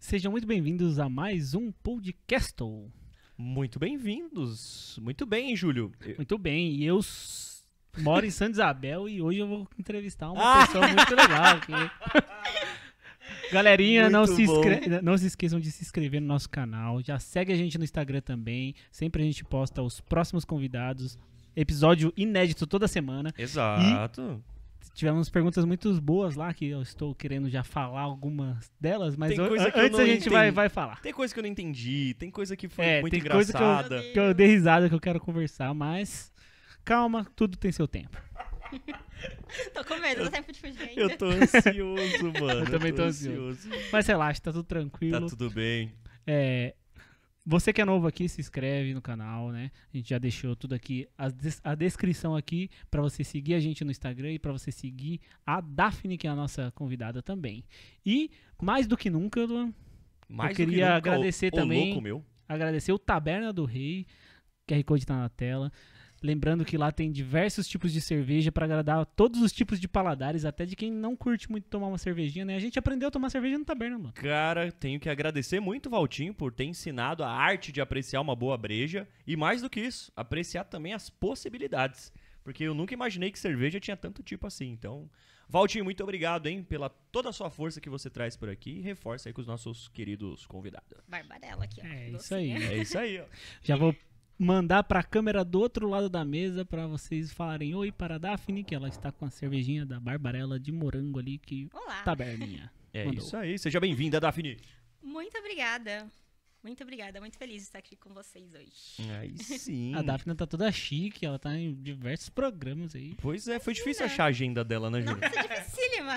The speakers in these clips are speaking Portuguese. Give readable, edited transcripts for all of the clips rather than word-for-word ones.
Sejam muito bem-vindos a mais um podcast. Muito bem-vindos. Muito bem, Júlio. Muito bem, e eu moro em Santa Isabel e hoje eu vou entrevistar uma pessoa muito legal aqui. Galerinha, não se esqueçam de se inscrever no nosso canal. Já segue a gente no Instagram também. Sempre a gente posta os próximos convidados. Episódio inédito toda semana. Exato. Tivemos perguntas muito boas lá, que eu estou querendo já falar algumas delas, mas antes a gente vai falar. Tem coisa que eu não entendi, tem coisa que foi muito tem engraçada. Coisa que eu dei risada, que eu quero conversar, mas calma, tudo tem seu tempo. Tô com medo, dá tempo de fugir ainda. Eu tô ansioso, mano. Eu também tô ansioso. Mas relaxa, tá tudo tranquilo. Tá tudo bem. Você que é novo aqui, se inscreve no canal, né? A gente já deixou tudo aqui, a descrição aqui, pra você seguir a gente no Instagram e pra você seguir a Daphne, que é a nossa convidada também. E, mais do que nunca, Luan, eu queria agradecer também, louco meu. agradecer o Taberna do Rei, QR Code tá na tela. Lembrando que lá tem diversos tipos de cerveja para agradar todos os tipos de paladares, até de quem não curte muito tomar uma cervejinha, né? A gente aprendeu a tomar cerveja no Taberna, mano. Cara, tenho que agradecer muito o Valtinho por ter ensinado a arte de apreciar uma boa breja e, mais do que isso, apreciar também as possibilidades. Porque eu nunca imaginei que cerveja tinha tanto tipo assim. Então, Valtinho, muito obrigado, hein, pela toda a sua força que você traz por aqui e reforça aí com os nossos queridos convidados. Barbarella aqui, ó. É isso aí. É isso aí, ó. Já vou mandar pra câmera do outro lado da mesa pra vocês falarem oi para a Daphne, que ela está com a cervejinha da Barbarella de morango ali, que Olá. Taberninha. É Mandou. isso aí. Seja bem-vinda, Daphne. Muito obrigada. Muito obrigada. Muito feliz de estar aqui com vocês hoje. Aí sim. A Daphne tá toda chique, ela tá em diversos programas aí. Pois é, foi difícil achar a agenda dela, né, Júlio? Nossa, dificílima.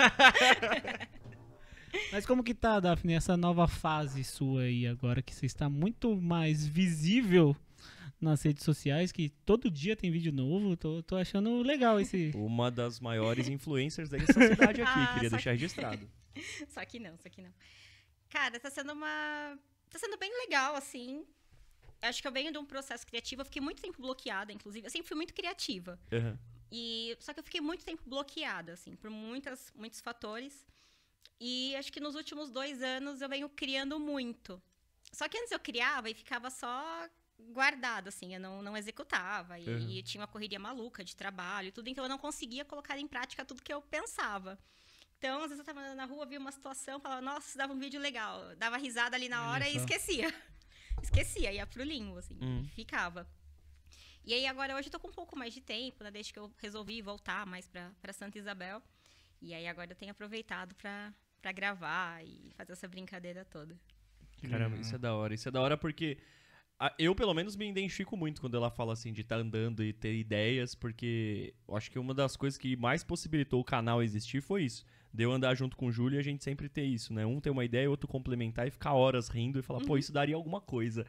Mas como que tá, Daphne, essa nova fase sua aí agora, que você está muito mais visível nas redes sociais, que todo dia tem vídeo novo? Tô achando legal esse... Uma das maiores influencers dessa cidade aqui, queria deixar registrado. Só que não. Cara, tá sendo bem legal, assim. Acho que eu venho de um processo criativo. Eu fiquei muito tempo bloqueada, inclusive. Eu sempre fui muito criativa. Uhum. Só que eu fiquei muito tempo bloqueada, assim, por muitos fatores. E acho que nos últimos 2 anos eu venho criando muito. Só que antes eu criava e ficava só guardado, assim, eu não executava. E eu tinha uma correria maluca de trabalho e tudo, então eu não conseguia colocar em prática tudo que eu pensava. Então, às vezes eu tava andando na rua, via uma situação, falava, nossa, isso dava um vídeo legal. Dava risada ali na hora e esquecia. Ia pro limbo, assim, ficava. E aí agora hoje eu tô com um pouco mais de tempo, né, desde que eu resolvi voltar mais pra Santa Isabel. E aí agora eu tenho aproveitado pra gravar e fazer essa brincadeira toda. Caramba, isso é da hora. Isso é da hora porque eu, pelo menos, me identifico muito quando ela fala assim de estar andando e ter ideias, porque eu acho que uma das coisas que mais possibilitou o canal existir foi isso. De eu andar junto com o Júlio e a gente sempre ter isso, né? Um ter uma ideia, outro complementar e ficar horas rindo e falar, pô, isso daria alguma coisa.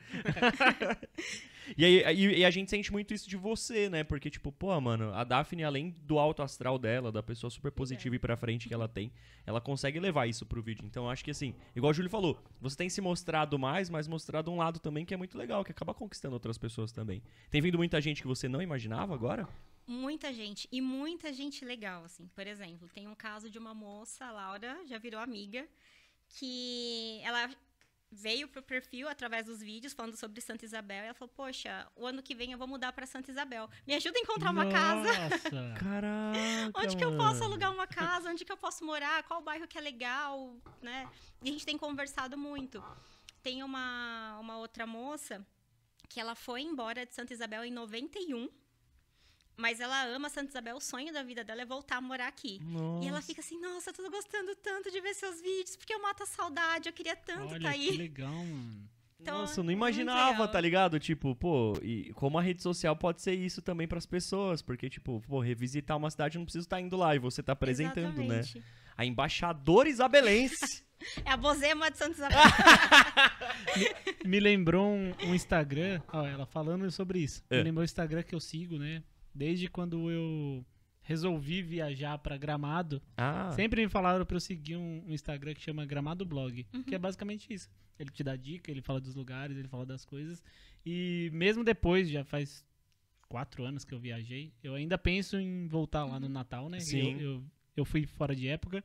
E a gente sente muito isso de você, né? Porque, tipo, pô, mano, a Daphne, além do alto astral dela, da pessoa super positiva e pra frente que ela tem, ela consegue levar isso pro vídeo. Então, eu acho que, assim, igual o Júlio falou, você tem se mostrado mais, mas mostrado um lado também que é muito legal, que acaba conquistando outras pessoas também. Tem vindo muita gente que você não imaginava agora? Muita gente, e muita gente legal, assim. Por exemplo, tem um caso de uma moça, a Laura, já virou amiga, que ela veio pro perfil através dos vídeos falando sobre Santa Isabel e ela falou, poxa, o ano que vem eu vou mudar pra Santa Isabel. Me ajuda a encontrar uma casa. Nossa! Caraca, Onde que eu posso alugar uma casa? Onde que eu posso morar? Qual bairro que é legal, né? E a gente tem conversado muito. Tem uma outra moça que ela foi embora de Santa Isabel em 91. Mas ela ama Santa Isabel, o sonho da vida dela é voltar a morar aqui. Nossa. E ela fica assim, nossa, eu tô gostando tanto de ver seus vídeos, porque eu mato a saudade, eu queria tanto Olha, tá que aí. legal, mano. Então, nossa, eu não muito imaginava, legal. tá ligado? Tipo, pô, e como a rede social pode ser isso também pras pessoas, porque, tipo, pô, revisitar uma cidade eu não preciso estar indo lá e você tá apresentando, Exatamente. né? A embaixadora isabelense. É a Bozema de Santa Isabel. Me lembrou um Instagram, ó, ela falando sobre isso. Me lembrou o Instagram que eu sigo, né? Desde quando eu resolvi viajar pra Gramado, sempre me falaram pra eu seguir um Instagram que chama Gramado Blog, que é basicamente isso. Ele te dá dica, ele fala dos lugares, ele fala das coisas. E mesmo depois, já faz 4 anos que eu viajei, eu ainda penso em voltar lá no Natal, né? Sim. Eu fui fora de época.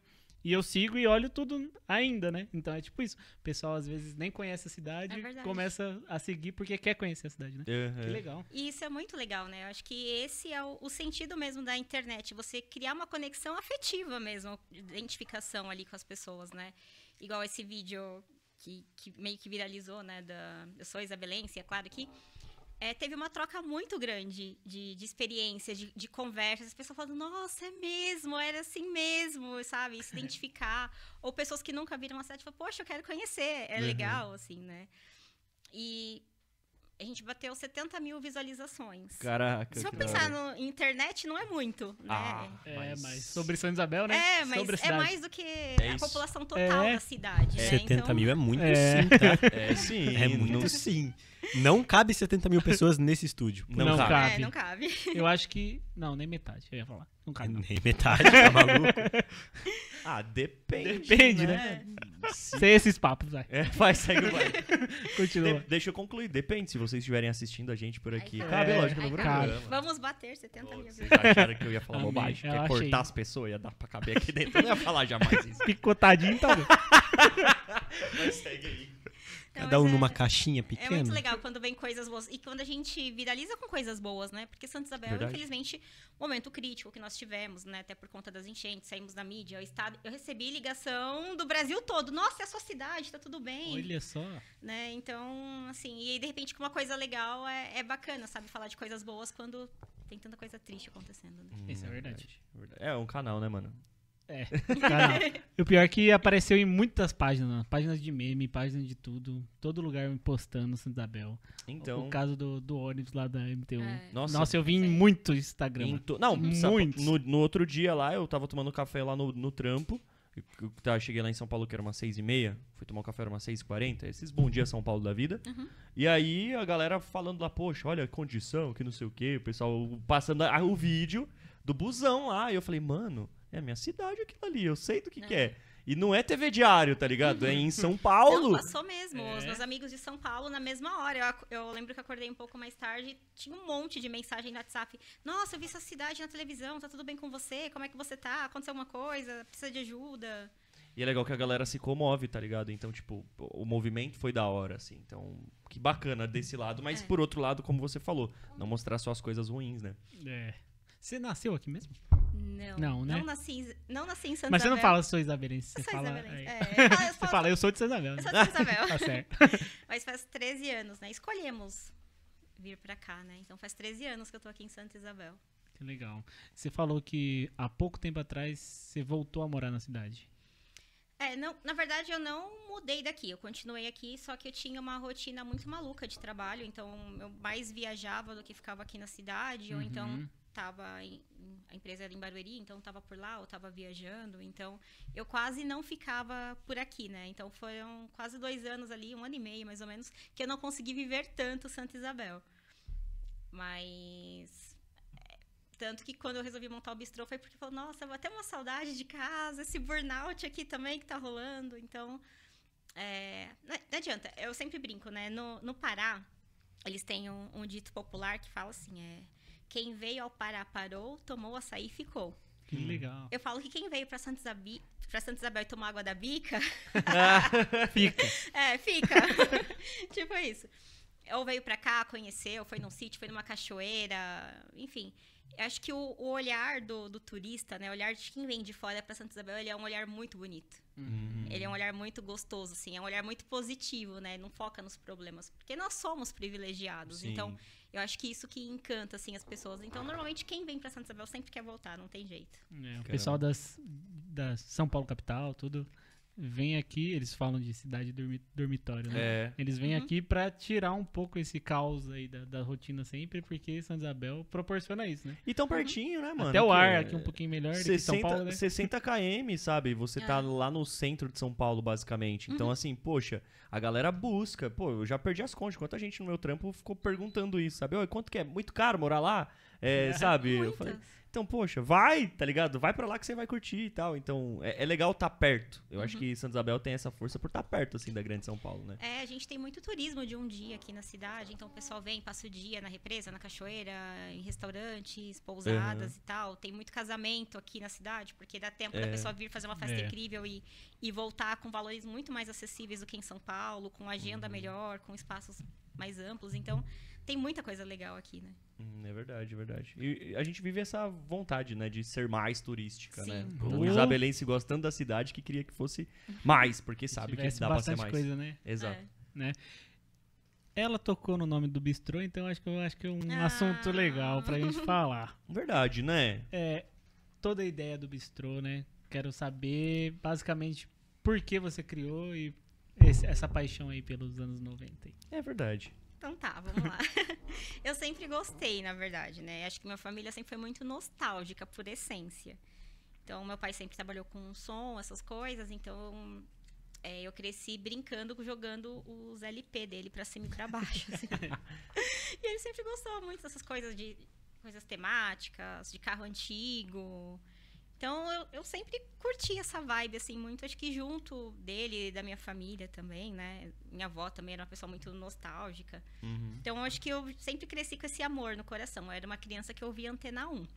E eu sigo e olho tudo ainda, né? Então é tipo isso. O pessoal às vezes nem conhece a cidade, começa a seguir porque quer conhecer a cidade, né? Que legal. E isso é muito legal, né? Eu acho que esse é o sentido mesmo da internet. Você criar uma conexão afetiva mesmo, identificação ali com as pessoas, né? Igual esse vídeo que meio que viralizou, né? Eu sou isabelense, é claro que teve uma troca muito grande de experiências, de conversas. As pessoas falando, nossa, é mesmo, era assim mesmo, sabe? Se identificar. Ou pessoas que nunca viram a cidade, falam, poxa, eu quero conhecer. É legal, assim, né? E a gente bateu 70 mil visualizações. Caraca. Se eu pensar na internet, não é muito, né? Mas sobre Santa Isabel, né? Mas sobre é mais do que a população total da cidade, né? 70 mil é muito sim, tá? Sim. É muito sim. Não cabe 70 mil pessoas nesse estúdio. Não cabe. Não cabe. Eu acho que... Não, nem metade, eu ia falar. Não cabe, não. Nem metade, tá maluco? Depende. Depende, né? Sem esses papos, vai. Segue o vai. Continua. Deixa eu concluir. Depende, se vocês estiverem assistindo a gente por aqui. Aí, cabe, lógico, no programa. Vamos bater 70 mil. Vocês acharam que eu ia falar bobagem? Eu Quer achei. cortar as pessoas? Ia dar pra caber aqui dentro. Eu não ia falar jamais isso. Picotadinho, tá bom. Mas segue aí. Cada um numa caixinha É pequena. muito legal quando vem coisas boas. E quando a gente viraliza com coisas boas, né? Porque Santa Isabel, infelizmente, momento crítico que nós tivemos, né? Até por conta das enchentes, saímos da mídia, o estado. Eu recebi ligação do Brasil todo. Nossa, é a sua cidade, tá tudo bem. Olha só. Né? Então, assim, e de repente com uma coisa legal é bacana, sabe? Falar de coisas boas quando tem tanta coisa triste acontecendo, né? Isso é verdade. É um canal, né, mano? Canal. E o pior é que apareceu em muitas páginas, páginas de meme, páginas de tudo, todo lugar me postando Santa Isabel. Então, o caso do ônibus lá da MTU. Nossa, eu vi em muito Instagram. No outro dia lá, eu tava tomando café lá no trampo. Cheguei lá em São Paulo, que era umas 6h30. Fui tomar um café, era umas 6h40. Esses bom dia São Paulo da vida. E aí a galera falando lá, poxa, olha a condição, que não sei o quê. O pessoal passando o vídeo do busão lá. E eu falei, mano, é a minha cidade aquilo ali. Eu sei do que é. E não é TV Diário, tá ligado? É em São Paulo. Não, passou mesmo. Os meus amigos de São Paulo, na mesma hora. Eu lembro que eu acordei um pouco mais tarde, tinha um monte de mensagem no WhatsApp. Nossa, eu vi essa cidade na televisão, tá tudo bem com você? Como é que você tá? Aconteceu alguma coisa? Precisa de ajuda? E é legal que a galera se comove, tá ligado? Então, tipo, o movimento foi da hora, assim. Então, que bacana desse lado. Mas, por outro lado, como você falou, não mostrar só as coisas ruins, né? Você nasceu aqui mesmo? Não, né? Não nasci em Santa Isabel. Mas você não fala sou isabelense, você fala... Você fala, eu sou de Santa Isabel. Eu sou de Santa Isabel. Tá certo. Mas faz 13 anos, né? Escolhemos vir pra cá, né? Então faz 13 anos que eu tô aqui em Santa Isabel. Que legal. Você falou que há pouco tempo atrás você voltou a morar na cidade. Não, na verdade eu não mudei daqui, eu continuei aqui, só que eu tinha uma rotina muito maluca de trabalho, então eu mais viajava do que ficava aqui na cidade, ou então a empresa era em Barueri, então estava por lá, ou estava viajando, então eu quase não ficava por aqui, né? Então foram quase 2 anos ali, 1 ano e meio mais ou menos, que eu não consegui viver tanto Santa Isabel. Mas... Tanto que quando eu resolvi montar o bistrô foi porque falou, nossa, eu vou ter uma saudade de casa, esse burnout aqui também que tá rolando. Então, não adianta. Eu sempre brinco, né? No Pará, eles têm um dito popular que fala assim, quem veio ao Pará parou, tomou açaí e ficou. Que legal. Eu falo que quem veio pra Santa Isabel e tomou água da bica... Fica. Fica. Tipo isso. Ou veio pra cá, conheceu, foi num sítio, foi numa cachoeira, enfim... Eu acho que o olhar do turista, né? O olhar de quem vem de fora para Santa Isabel, ele é um olhar muito bonito. Ele é um olhar muito gostoso, assim. É um olhar muito positivo, né? Não foca nos problemas. Porque nós somos privilegiados. Sim. Então, eu acho que isso que encanta, assim, as pessoas. Então, normalmente, quem vem para Santa Isabel sempre quer voltar. Não tem jeito. O pessoal da São Paulo capital, tudo... Vem aqui, eles falam de cidade dormitório, né? Eles vêm aqui pra tirar um pouco esse caos aí da rotina sempre, porque Santa Isabel proporciona isso, né? E tão pertinho, né, mano? Até o ar aqui um pouquinho melhor do que São Paulo, né? 60 km, sabe? Você tá lá no centro de São Paulo, basicamente. Então, assim, poxa, a galera busca. Pô, eu já perdi as contas. Quanta gente no meu trampo ficou perguntando isso, sabe? Quanto que é? Muito caro morar lá? Sabe? Eu falei... Então, poxa, vai, tá ligado? Vai pra lá que você vai curtir e tal. Então, é legal estar perto. Eu acho que Santa Isabel tem essa força por estar perto, assim, da grande São Paulo, né? A gente tem muito turismo de um dia aqui na cidade. Então, o pessoal vem, passa o dia na represa, na cachoeira, em restaurantes, pousadas e tal. Tem muito casamento aqui na cidade, porque dá tempo da pessoa vir fazer uma festa incrível e voltar com valores muito mais acessíveis do que em São Paulo, com agenda melhor, com espaços mais amplos. Então, tem muita coisa legal aqui, né? É verdade, é verdade. E a gente vive essa vontade, né, de ser mais turística, Sim. né? O isabelense gosta tanto da cidade que queria que fosse mais, porque sabe que dá pra ser mais. Coisa, né? Exato. Né? Ela tocou no nome do bistrô, então acho que é um assunto legal pra gente falar. Verdade, né? Toda a ideia do bistrô, né? Quero saber, basicamente, por que você criou e essa paixão aí pelos anos 90. É verdade. Então tá, vamos lá. Eu sempre gostei, na verdade, né? Acho que minha família sempre foi muito nostálgica, por essência. Então, meu pai sempre trabalhou com som, essas coisas. Então, eu cresci brincando, jogando os LP dele pra cima e pra baixo. Assim. E ele sempre gostou muito dessas coisas coisas temáticas, de carro antigo. Então, eu sempre curti essa vibe, assim, muito. Acho que junto dele e da minha família também, né? Minha avó também era uma pessoa muito nostálgica. Então, acho que eu sempre cresci com esse amor no coração. Eu era uma criança que ouvia Antena 1.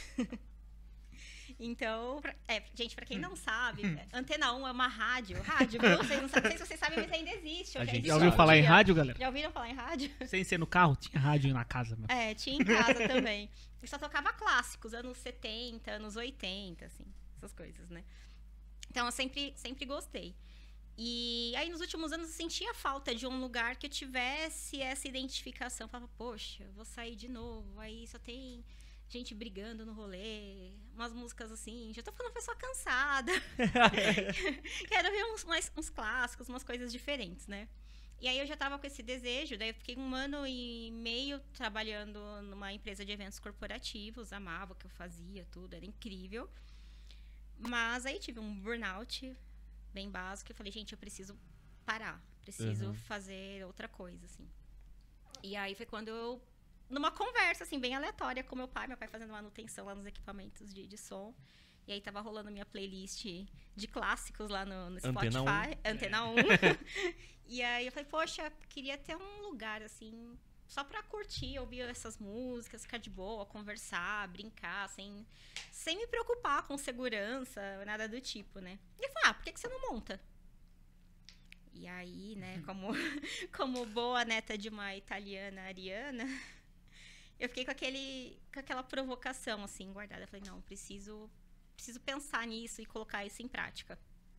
Então, gente, pra quem não sabe, Antena 1 é uma rádio. Não sei se vocês sabem, mas ainda existe. Já ouviu falar em rádio, galera? Já ouviram falar em rádio? Sem ser no carro, tinha rádio na casa. Meu. Tinha em casa também. E só tocava clássicos, anos 70, anos 80, assim, essas coisas, né? Então, eu sempre gostei. E aí, nos últimos anos, eu sentia falta de um lugar que eu tivesse essa identificação. Eu falava, poxa, eu vou sair de novo, aí só tem gente brigando no rolê, umas músicas assim, já tô ficando uma pessoa cansada. Quero ver uns clássicos, umas coisas diferentes, né? E aí eu já tava com esse desejo, daí eu fiquei 1 ano e meio trabalhando numa empresa de eventos corporativos, amava o que eu fazia, tudo, era incrível. Mas aí tive um burnout bem básico, eu falei, gente, eu preciso parar, preciso fazer outra coisa, assim. E aí foi quando eu, numa conversa, assim, bem aleatória com meu pai fazendo manutenção lá nos equipamentos de som. E aí tava rolando minha playlist de clássicos lá no Spotify. Antena 1. E aí eu falei, poxa, queria ter um lugar, assim, só pra curtir, ouvir essas músicas, ficar de boa, conversar, brincar, sem me preocupar com segurança, nada do tipo, né? E eu falei, por que você não monta? E aí, né, como boa neta de uma italiana ariana, eu fiquei com aquela provocação, assim, guardada. Eu falei, não, preciso pensar nisso e colocar isso em prática.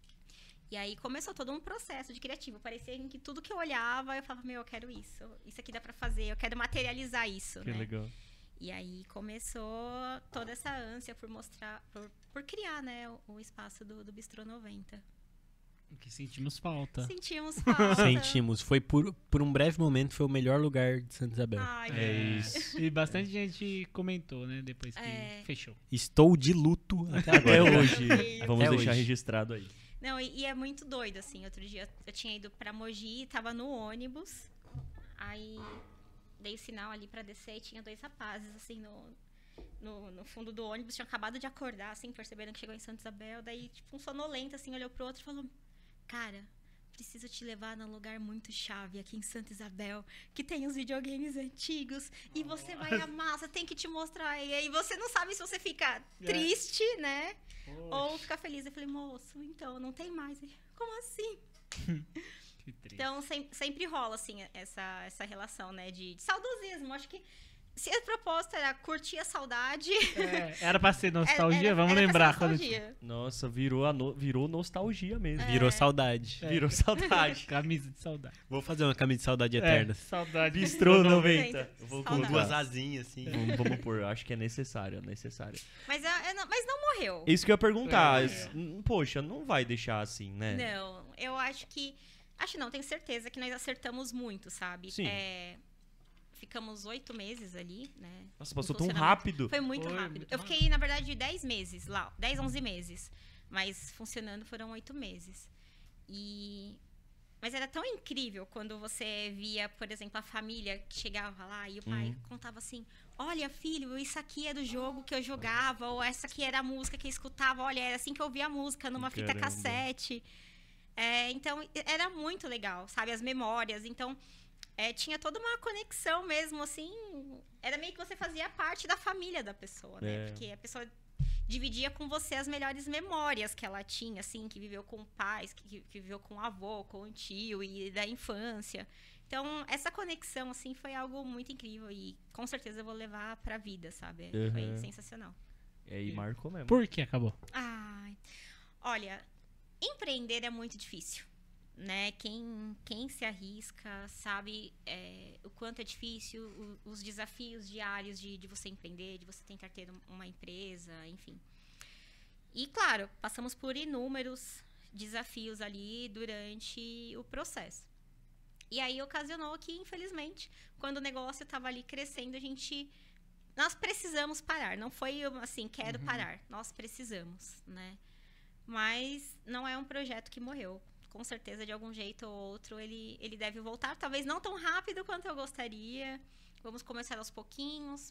E aí começou todo um processo de criativo. Parecia que tudo que eu olhava, eu falava, eu quero isso. Isso aqui dá pra fazer, eu quero materializar isso, Que né? legal. E aí começou toda essa ânsia por mostrar, por criar, né, o espaço do Bistrô 90. Que sentimos falta. Sentimos falta. Sentimos. Foi por um breve momento, foi o melhor lugar de Santa Isabel. Ai, isso. E bastante gente comentou, né, depois que fechou. Estou de luto até Até agora. hoje. Vamos Até deixar hoje. registrado aí. Não, e é muito doido, assim. Outro dia eu tinha ido pra Mogi, tava no ônibus. Aí dei o sinal ali pra descer e tinha 2 rapazes, assim, no fundo do ônibus. Tinham acabado de acordar, assim, percebendo que chegou em Santa Isabel. Daí, tipo, um sonolento, assim, olhou pro outro e falou, cara, preciso te levar num lugar muito chave aqui em Santa Isabel, que tem os videogames antigos, e você vai amar, você tem que te mostrar. E aí você não sabe se você fica triste, né? Ou fica feliz. Eu falei, moço, então, não tem mais. Ele, como assim? Que triste. Então, sempre rola, assim, essa relação, né, de saudosismo. Acho que se a proposta era curtir a saudade... Era pra ser nostalgia? Era Vamos pra ser lembrar. nostalgia. Nossa, virou nostalgia mesmo. Virou saudade. Virou saudade. Camisa de saudade. Vou fazer uma camisa de saudade eterna. Saudade. Bistrô 90. Eu vou Com Saudade. colocar. 2 asinhas, assim. Vamos pôr, acho que é necessário. Mas não morreu. Isso que eu ia perguntar. Poxa, não vai deixar assim, né? Não, eu acho que... Acho não, tenho certeza que nós acertamos muito, sabe? Sim. Ficamos 8 meses ali, né? Nossa, passou em tão funcionamento. rápido. Foi muito Foi rápido. muito Eu fiquei, na verdade, 10 meses lá. 10, 11 meses. Mas funcionando foram 8 meses. Mas era tão incrível quando você via, por exemplo, a família que chegava lá e o pai contava assim, olha, filho, isso aqui é do jogo que eu jogava, ou essa aqui era a música que eu escutava, olha, era assim que eu ouvia a música, numa fita cassete. Então, era muito legal, sabe? As memórias. Então, tinha toda uma conexão mesmo, assim. Era meio que você fazia parte da família da pessoa, né? Porque a pessoa dividia com você as melhores memórias que ela tinha, assim, que viveu com pais, que viveu com o avô, com o tio e da infância. Então, essa conexão, assim, foi algo muito incrível e com certeza eu vou levar pra vida, sabe? Foi sensacional. E marcou mesmo. Por que acabou? Olha, empreender é muito difícil, né? Quem se arrisca sabe o quanto é difícil, os desafios diários de você empreender, de você tentar ter uma empresa, enfim. E, claro, passamos por inúmeros desafios ali durante o processo. E aí ocasionou que, infelizmente, quando o negócio estava ali crescendo, nós precisamos parar. Não foi assim, quero parar. Nós precisamos, né? Mas não é um projeto que morreu. Com certeza, de algum jeito ou outro, ele deve voltar. Talvez não tão rápido quanto eu gostaria. Vamos começar aos pouquinhos.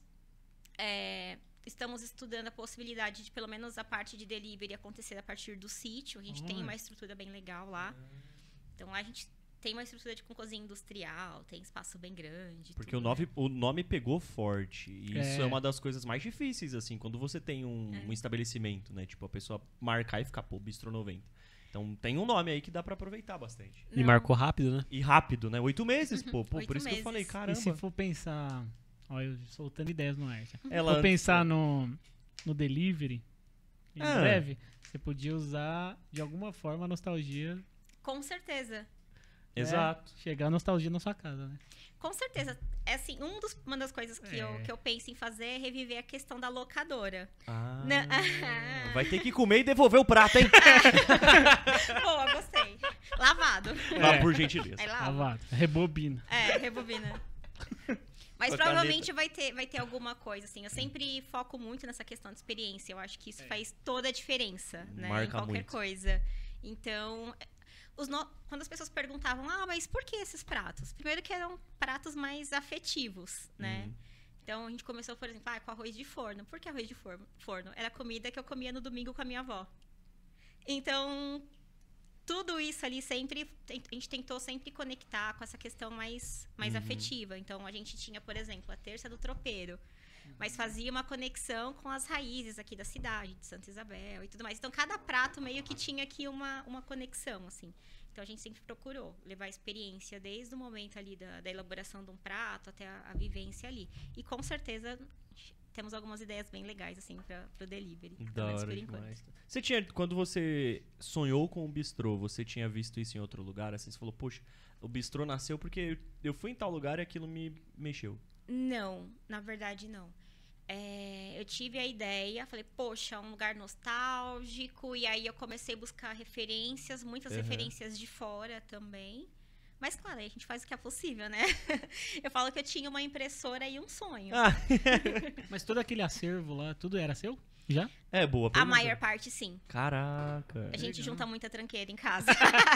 Estamos estudando a possibilidade de, pelo menos, a parte de delivery acontecer a partir do sítio. A gente tem uma estrutura bem legal lá. Então, a gente tem uma estrutura com cozinha industrial, tem espaço bem grande. Porque o nome pegou forte. E isso é uma das coisas mais difíceis, assim, quando você tem um estabelecimento, né? Tipo, a pessoa marcar e ficar, pô, Bistrô 90. Então, tem um nome aí que dá pra aproveitar bastante. E marcou rápido, né? E rápido, né? 8 meses, pô. 8 por isso meses. que eu falei, caramba. E se for pensar... Olha, eu soltando ideias no ar. Se Ela for pensar no delivery, em breve, você podia usar, de alguma forma, a nostalgia. Com certeza. Exato. Chegar a nostalgia na sua casa, né? Com certeza. Assim, uma das coisas que eu penso em fazer é reviver a questão da locadora. Vai ter que comer e devolver o prato, hein? Boa, gostei. Lavado. Lá, por gentileza. Aí lava. Lavado. Rebobina. Rebobina. Mas provavelmente vai ter alguma coisa, assim. Eu sempre foco muito nessa questão de experiência. Eu acho que isso faz toda a diferença, né? Marca em qualquer muito. coisa. Então, quando as pessoas perguntavam, mas por que esses pratos? Primeiro que eram pratos mais afetivos, né? Então, a gente começou, por exemplo, com arroz de forno. Por que arroz de forno? Era a comida que eu comia no domingo com a minha avó. Então, tudo isso ali sempre, a gente tentou sempre conectar com essa questão mais afetiva. Então, a gente tinha, por exemplo, a terça do tropeiro. Mas fazia uma conexão com as raízes aqui da cidade, de Santa Isabel e tudo mais. Então, cada prato meio que tinha aqui uma conexão, assim. Então, a gente sempre procurou levar a experiência desde o momento ali da elaboração de um prato até a vivência ali. E, com certeza, temos algumas ideias bem legais, assim, para o delivery. Da hora por enquanto. demais. Você tinha, quando você sonhou com o bistrô, você tinha visto isso em outro lugar? Assim, você falou, poxa, o bistrô nasceu porque eu fui em tal lugar e aquilo me mexeu. Não, na verdade não. Eu tive a ideia, falei, poxa, um lugar nostálgico, e aí eu comecei a buscar referências, muitas referências de fora também. Mas, claro, aí a gente faz o que é possível, né? Eu falo que eu tinha uma impressora e um sonho. Mas todo aquele acervo lá, tudo era seu? Já? Boa A pergunta. maior parte, sim. Caraca. A gente junta muita tranqueira em casa.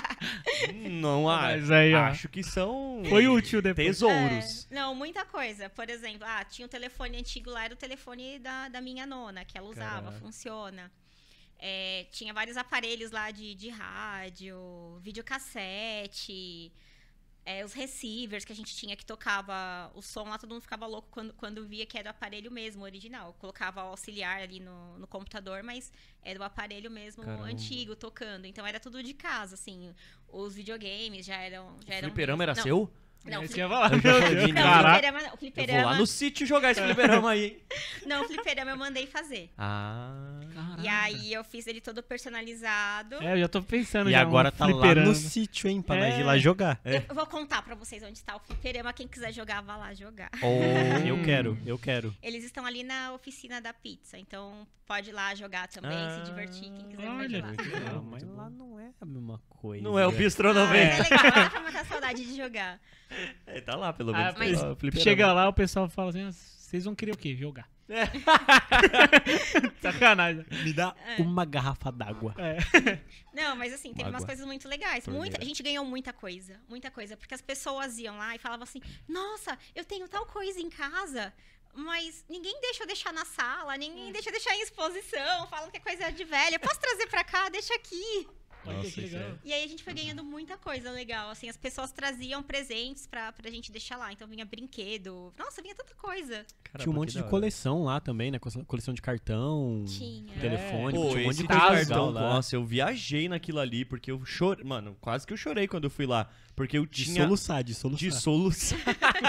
Não Mas aí, ó, acho que são foi útil depois. tesouros. Não, muita coisa. Por exemplo, tinha um telefone antigo lá, era o telefone da minha nona, que ela usava, Caraca. funciona. Tinha vários aparelhos lá de rádio, videocassete, os receivers que a gente tinha que tocava o som lá, todo mundo ficava louco quando via que era o aparelho mesmo, original. Colocava o auxiliar ali no computador, mas era o aparelho mesmo antigo tocando. Então era tudo de casa, assim. Os videogames já eram. O fliperama era seu? Não, Isso que eu ia falar, Eu já meu falei, Deus. não, Caraca. o Eu fliperama. vou lá no sítio jogar esse fliperama aí, hein? Não, o fliperama eu mandei fazer. Caraca. E aí eu fiz ele todo personalizado. Eu já tô pensando E já. agora tá lá fliperama. no sítio, hein? Pra nós ir lá jogar. Eu vou contar pra vocês onde tá o fliperama. Quem quiser jogar, vá lá jogar. Eu quero. Eles estão ali na oficina da pizza. Então pode ir lá jogar também, se divertir. Quem quiser olha, pode ir lá. Mas lá não é a mesma coisa. Não é o Bistrô Mas 90. é legal, dá pra matar a saudade de jogar. Tá lá, pelo menos. mas o fliperama. Chega lá, o pessoal fala assim, vocês vão querer o quê? Jogar. Sacanagem. Me dá uma garrafa d'água. Não, mas assim, teve umas Água. coisas muito legais. Torneira. A gente ganhou muita coisa. Porque as pessoas iam lá e falavam assim, nossa, eu tenho tal coisa em casa, mas ninguém deixa eu deixar na sala, ninguém deixa eu deixar em exposição, falam que é coisa de velha. Posso trazer pra cá? Deixa aqui. Olha Nossa, que isso legal. E aí a gente foi ganhando muita coisa legal, assim, as pessoas traziam presentes pra gente deixar lá, então vinha brinquedo, nossa, vinha tanta coisa. Caramba, Tinha um monte que de da hora. coleção lá também, né? Coleção de cartão, Tinha. telefone, Pô, tinha um monte esse de do coisa cartão, legal lá. nossa, eu viajei naquilo ali, porque eu chorei, mano, quase que eu chorei quando eu fui lá, porque eu De tinha... soluçar. De soluçar.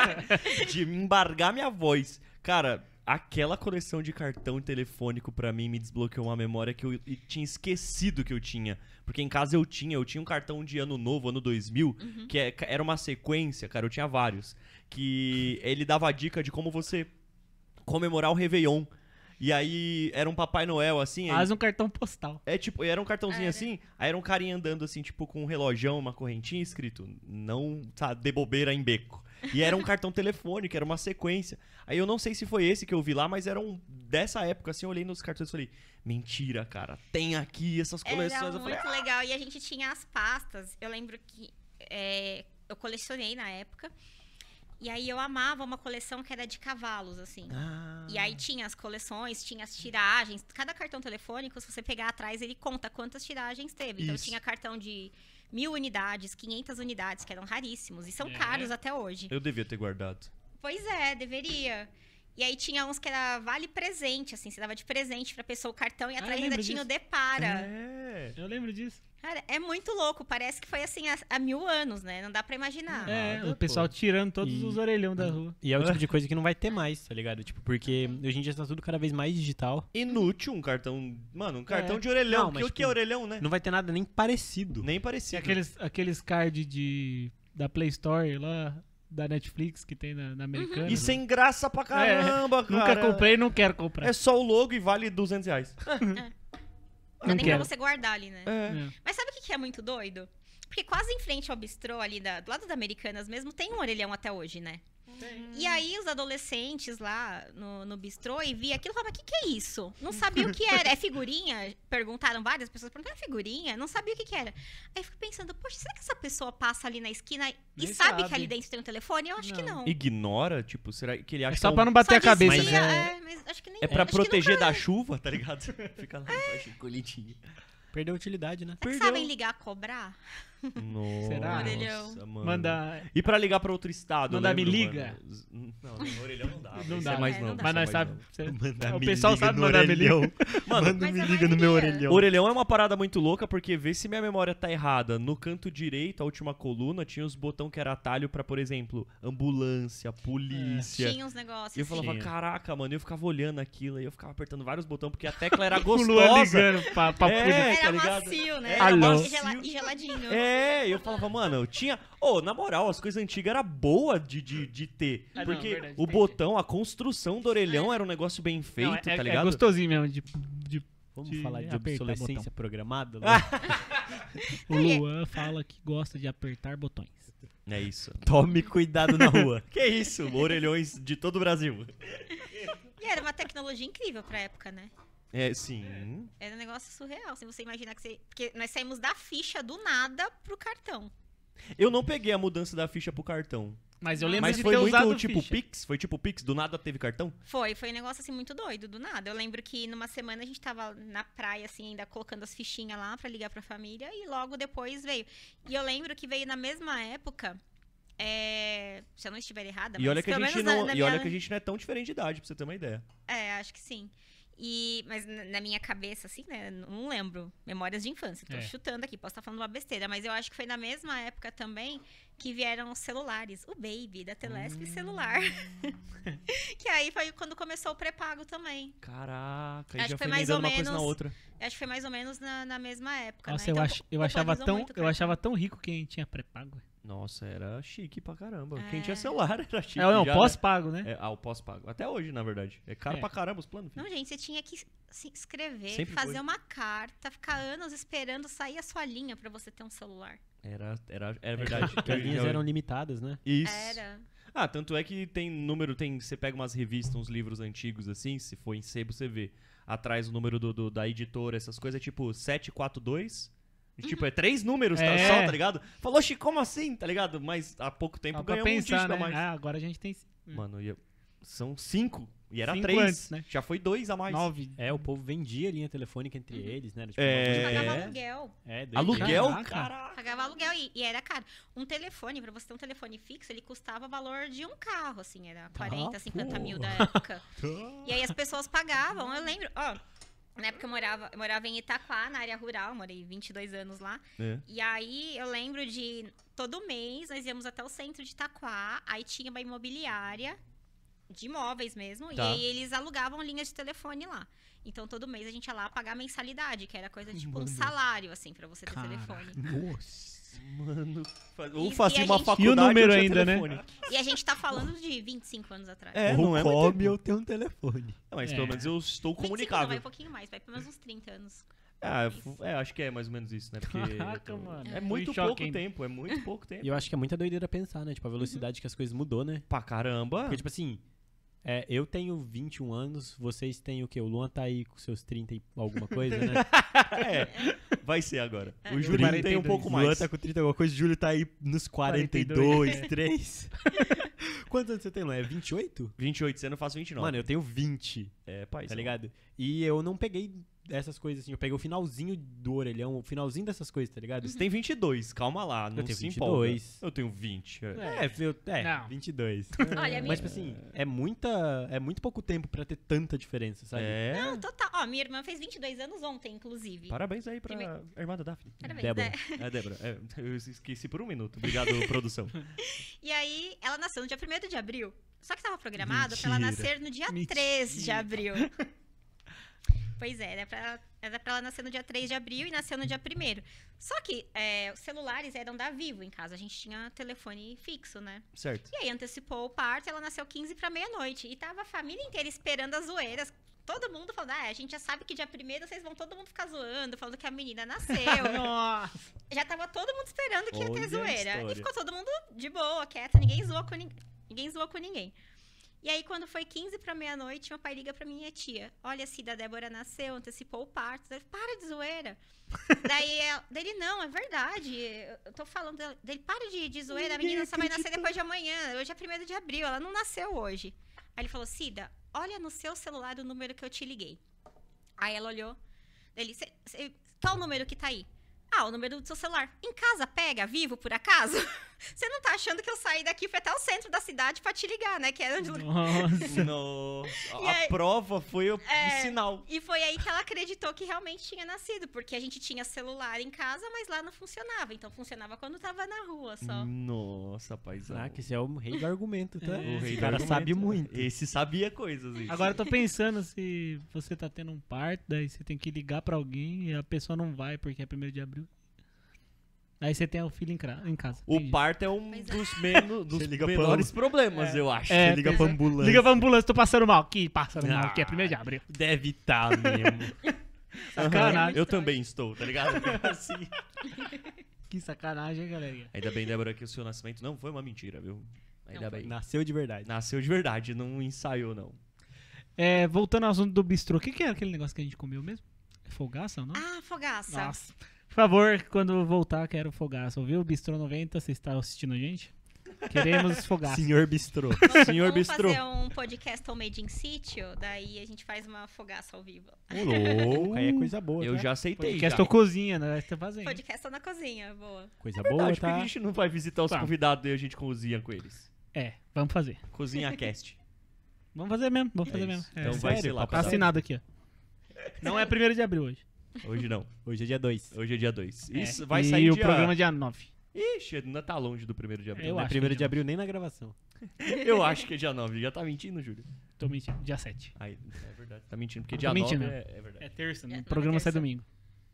De me embargar minha voz. Cara, aquela coleção de cartão telefônico pra mim me desbloqueou uma memória que eu tinha esquecido que eu tinha. Porque em casa eu tinha um cartão de ano novo, ano 2000, que era uma sequência, cara, eu tinha vários. Que ele dava a dica de como você comemorar o Réveillon. E aí era um Papai Noel, assim. aí- Faz um cartão postal. tipo, era um cartãozinho Era. assim, aí era um carinha andando assim, tipo, com um relojão, uma correntinha escrito, não, sabe, de bobeira em beco. E era um cartão telefônico, era uma sequência. Aí eu não sei se foi esse que eu vi lá, mas era um dessa época, assim, eu olhei nos cartões e falei, mentira, cara, tem aqui essas coleções. Era Eu falei, muito legal. E a gente tinha as pastas. Eu lembro que eu colecionei na época. E aí eu amava uma coleção que era de cavalos, assim. ah, E aí tinha as coleções, tinha as tiragens. Cada cartão telefônico, se você pegar atrás, ele conta quantas tiragens teve. Então Isso. tinha cartão de 1000 unidades, 500 unidades, que eram raríssimos. E são É. caros até hoje. eu devia ter guardado. Pois é, deveria. E aí tinha uns que era vale presente, assim. Você dava de presente pra pessoa o cartão e atrás ainda lembro tinha o disso. Depara. É. Eu lembro disso. Cara, é muito louco. Parece que foi assim há 1000 anos, né? Não dá pra imaginar. Nada, O pessoal pô. tirando todos E- os orelhão da rua. E é o tipo de coisa que não vai ter mais, tá ligado? Tipo, porque hoje em dia tá tudo cada vez mais digital. Inútil um cartão, mano, um cartão É. de orelhão. Não, mas, O que é tipo, orelhão, né? Não vai ter nada nem parecido. Nem E parecido. aqueles cards da Play Store lá, da Netflix, que tem na Americana. E sem graça pra caramba, cara. Nunca comprei e não quero comprar. É só o logo e vale R$200. Não Não dá nem quero. pra você guardar ali, né? É. Mas sabe o que é muito doido? Porque quase em frente ao bistrô ali, do lado da Americanas mesmo, tem um orelhão até hoje, né? E aí os adolescentes lá no bistrô e via aquilo e falavam, o que é isso? Não sabia o que era. É figurinha? Perguntaram várias pessoas, perguntaram, é figurinha? Não sabia o que era. Aí eu fico pensando, poxa, será que essa pessoa passa ali na esquina e Nem sabe que sabe. ali dentro tem um telefone? Eu acho que Não. não. Ignora, tipo, será que ele acha É que só é um- pra não bater a Só cabeça, dizia, né? mas acho que nem É pra acho que proteger nunca- da chuva, tá ligado? Fica lá embaixo, colidinho. Perdeu a utilidade, né? Será que sabem ligar, cobrar? Nossa, Será? Orelhão. mano. Manda. E pra ligar pra outro estado, Manda me lembro, liga. mano. Não, orelhão não dá. Não Isso dá. é mais É, não. não dá. Mas nós isso é mais sabemos. não. O pessoal sabe mandar me liga. Mano, Mas me a liga no meu maioria- orelhão. orelhão é uma parada muito louca, porque vê se minha memória tá errada. No canto direito, a última coluna, tinha os botões que era atalho pra, por exemplo, ambulância, polícia. Tinha uns negócios. E eu falava, Tinha. caraca, mano, eu ficava olhando aquilo e eu ficava apertando vários botões, porque a tecla era O Luan gostosa. ligando pra É, polícia. Era tá ligado? macio, né? Era Alô? macio. E geladinho. É, e eu falava, mano, eu tinha. Ô, na moral, as coisas antigas eram boas de ter. Ah, não, porque verdade, o tem botão, a construção do orelhão era um negócio bem feito, Não, tá é ligado? gostosinho mesmo. Vamos De falar de apertar obsolescência programada? O Luan fala que gosta de apertar botões. É isso. Tome cuidado na rua. Que isso? Orelhões de todo o Brasil. E era uma tecnologia incrível pra época, né? É, sim. Era um negócio surreal. Se você imaginar que você. Porque nós saímos da ficha do nada pro cartão. Eu não peguei a mudança da ficha pro cartão. Mas eu lembro Mas de foi ter muito usado tipo ficha. Pix? Foi tipo Pix? Do nada teve cartão? Foi um negócio assim muito doido, do nada. Eu lembro que numa semana a gente tava na praia, assim, ainda colocando as fichinhas lá pra ligar pra família, e logo depois veio. E eu lembro que veio na mesma época. Se eu não estiver errada, E mas olha que a pelo gente menos não, na e olha minha- que a gente não é tão diferente de idade, pra você ter uma ideia. acho que sim. Mas na minha cabeça, assim, né? Não lembro. Memórias de infância. Tô É. chutando aqui, posso estar falando uma besteira. Mas eu acho que foi na mesma época também que vieram os celulares. O Baby, da Telesp celular. Que aí foi quando começou o pré-pago também. Caraca, e Acho já que foi foi mais emendando ou uma coisa na menos- outra. Acho que foi mais ou menos na mesma época, Nossa, né? eu, Então, eu achava popularizou muito o eu cartão. achava tão rico quem tinha pré-pago. Nossa, era chique pra caramba. É. Quem tinha celular era chique. Não, já, pós-pago, né? né? O pós-pago. Até hoje, na verdade. É caro É. pra caramba os planos. filho. Não, gente, você tinha que se escrever, Sempre fazer foi. uma carta, ficar anos esperando sair a sua linha pra você ter um celular. Era verdade. Porque as linhas eram limitadas, né? Isso. Era. Tanto é que você pega umas revistas, uns livros antigos assim, se for em sebo, você vê. Atrás o número da editora, essas coisas, é tipo 742. E, tipo, é 3 números só, tá ligado? Falou, Chico, como assim, tá ligado? Mas há pouco tempo ganhou um dígito a mais. Agora a gente tem... Mano, são 5. E era 5 3. antes, né? Já foi 2 a mais. 9. O povo vendia linha telefônica entre eles, né? Tipo, Pagava aluguel. Aluguel? Caraca. Caraca. Pagava aluguel e era caro. Um telefone, pra você ter um telefone fixo, ele custava o valor de um carro, assim. Era 40, 50 mil da época. E aí as pessoas pagavam. Eu lembro, na época eu morava em Itaquá, na área rural, morei 22 anos lá. E aí eu lembro de todo mês nós íamos até o centro de Itaquá, aí tinha uma imobiliária de imóveis mesmo, e aí eles alugavam linhas de telefone lá. Então todo mês a gente ia lá pagar mensalidade, que era coisa tipo um salário, assim, pra você ter telefone. Nossa. Mano, ou fazia uma faculdade. E o número tinha ainda, telefone. né? E a gente tá falando de 25 anos atrás. Não é muito tempo. eu tenho um telefone. Mas pelo menos eu estou 25 não, comunicável. vai um pouquinho mais, vai pelo menos uns 30 anos. Acho que é mais ou menos isso, né? Porque Caraca, mano. é muito Fui em pouco choque, hein? tempo, é muito pouco tempo. E eu acho que é muita doideira pensar, né? Tipo, a velocidade que as coisas mudou, né? Pra caramba. Porque, tipo assim, eu tenho 21 anos, vocês têm o quê? O Luan tá aí com seus 30 e alguma coisa, né? Vai ser agora. O Eu Júlio 42. tem um pouco O Luan mais. tá com 30 e alguma coisa, o Júlio tá aí nos 42, 3. Quantos anos você tem, Luan? É 28? 28, você não faz 29. Mano, eu tenho 20, pai. tá ligado? E eu não peguei essas coisas assim, eu peguei o finalzinho do orelhão, o finalzinho dessas coisas, tá ligado? Você tem 22, calma lá, não tenho se 22. empolga. Eu tenho 20. Não. 22. Olha, Mas, tipo assim, é muito pouco tempo pra ter tanta diferença, sabe? Não, total. Minha irmã fez 22 anos ontem, inclusive. Parabéns aí pra irmã da Daphne. Parabéns, Débora. né? Débora. Eu esqueci por um minuto. Obrigado, produção. E aí, ela nasceu no dia 1º de abril. Só que tava programado pra ela Mentira. nascer no dia 3 de abril. Pois é, era pra ela nascer no dia 3 de abril e nasceu no dia 1º. Só que os celulares eram da Vivo em casa. A gente tinha telefone fixo, né? Certo. E aí antecipou o parto, ela nasceu 15 pra meia-noite. E tava a família inteira esperando as zoeiras. Todo mundo falando, a gente já sabe que dia 1º vocês vão todo mundo ficar zoando, falando que a menina nasceu. Nossa. Já tava todo mundo esperando que ia Olha ter a zoeira. história. E ficou todo mundo de boa, quieto, ninguém zoou com ninguém. E aí, quando foi 15 pra meia-noite, meu pai liga pra minha tia. Olha, Cida, a Débora nasceu, antecipou o parto. Daí, para de zoeira. Daí ele, não, é verdade. Eu tô falando dele, para de zoeira. A menina só vai nascer depois de amanhã. Hoje é 1º de abril, ela não nasceu hoje. Aí ele falou, Cida, olha no seu celular o número que eu te liguei. Aí ela olhou. Ele, qual o número que tá aí? O número do seu celular. Em casa pega, Vivo, por acaso? Você não tá achando que eu saí daqui, fui até o centro da cidade pra te ligar, né? Que era onde... Nossa. A prova foi o sinal. E foi aí que ela acreditou que realmente tinha nascido. Porque a gente tinha celular em casa, mas lá não funcionava. Então funcionava quando tava na rua só. Nossa, paizão. Caraca, esse é o rei do argumento, tá? O rei Esse do cara argumento. sabe muito. Esse sabia coisas. Isso. Agora eu tô pensando se você tá tendo um parto, daí você tem que ligar pra alguém e a pessoa não vai porque é 1º de abril. Aí você tem o filho em casa. O Entendi. parto é um Pois dos liga menores problemas, eu acho. É, Você liga pra pois é. ambulância. Liga pra ambulância, tô passando mal. Que passando mal, que é 1º de abril. Deve estar mesmo. Sacanagem. Eu também estou, tá ligado? Assim. Que sacanagem, hein, galera. Ainda bem, Débora, que o seu nascimento não foi uma mentira, viu? Ainda Não bem. Nasceu de verdade. Nasceu de verdade, não ensaiou, não. Voltando ao assunto do bistrô, o que era aquele negócio que a gente comeu mesmo? É fogaça ou não? Fogaça. Nossa. Por favor, quando voltar, quero fogaça. Ouviu? Bistrô 90, você está assistindo a gente? Queremos fogaça. Senhor Bistrô. Senhor Vamos Bistrô. fazer um podcast Homemade in Sítio, daí a gente faz uma fogaça ao vivo. Ô, louco. Aí é coisa boa, Eu tá? já aceitei. Podcast já. ou cozinha, né? Você tá fazendo. Podcast na cozinha, boa. Coisa É boa, verdade, porque tá? a gente não vai visitar os Tá. convidados e a gente cozinha com eles. Vamos fazer. Cozinha cast. Vamos fazer mesmo, vamos É fazer isso. mesmo. Então vai sério, ser lá. papo Tá pessoal. assinado aqui, ó. Não é 1º de abril hoje. Hoje não. Hoje é dia 2. Hoje é dia 2. Isso É. vai e sair o dia... programa é dia 9. Ixi, ainda tá longe do 1º de abril. Eu Não é acho 1º que de abril nem na gravação. Eu acho que é dia 9. Já tá mentindo, Júlio? Tô mentindo, dia 7. Aí, é verdade. Tá mentindo, porque Tô dia 9 mentindo. é verdade. É terça, É, o programa não é sai terça. domingo.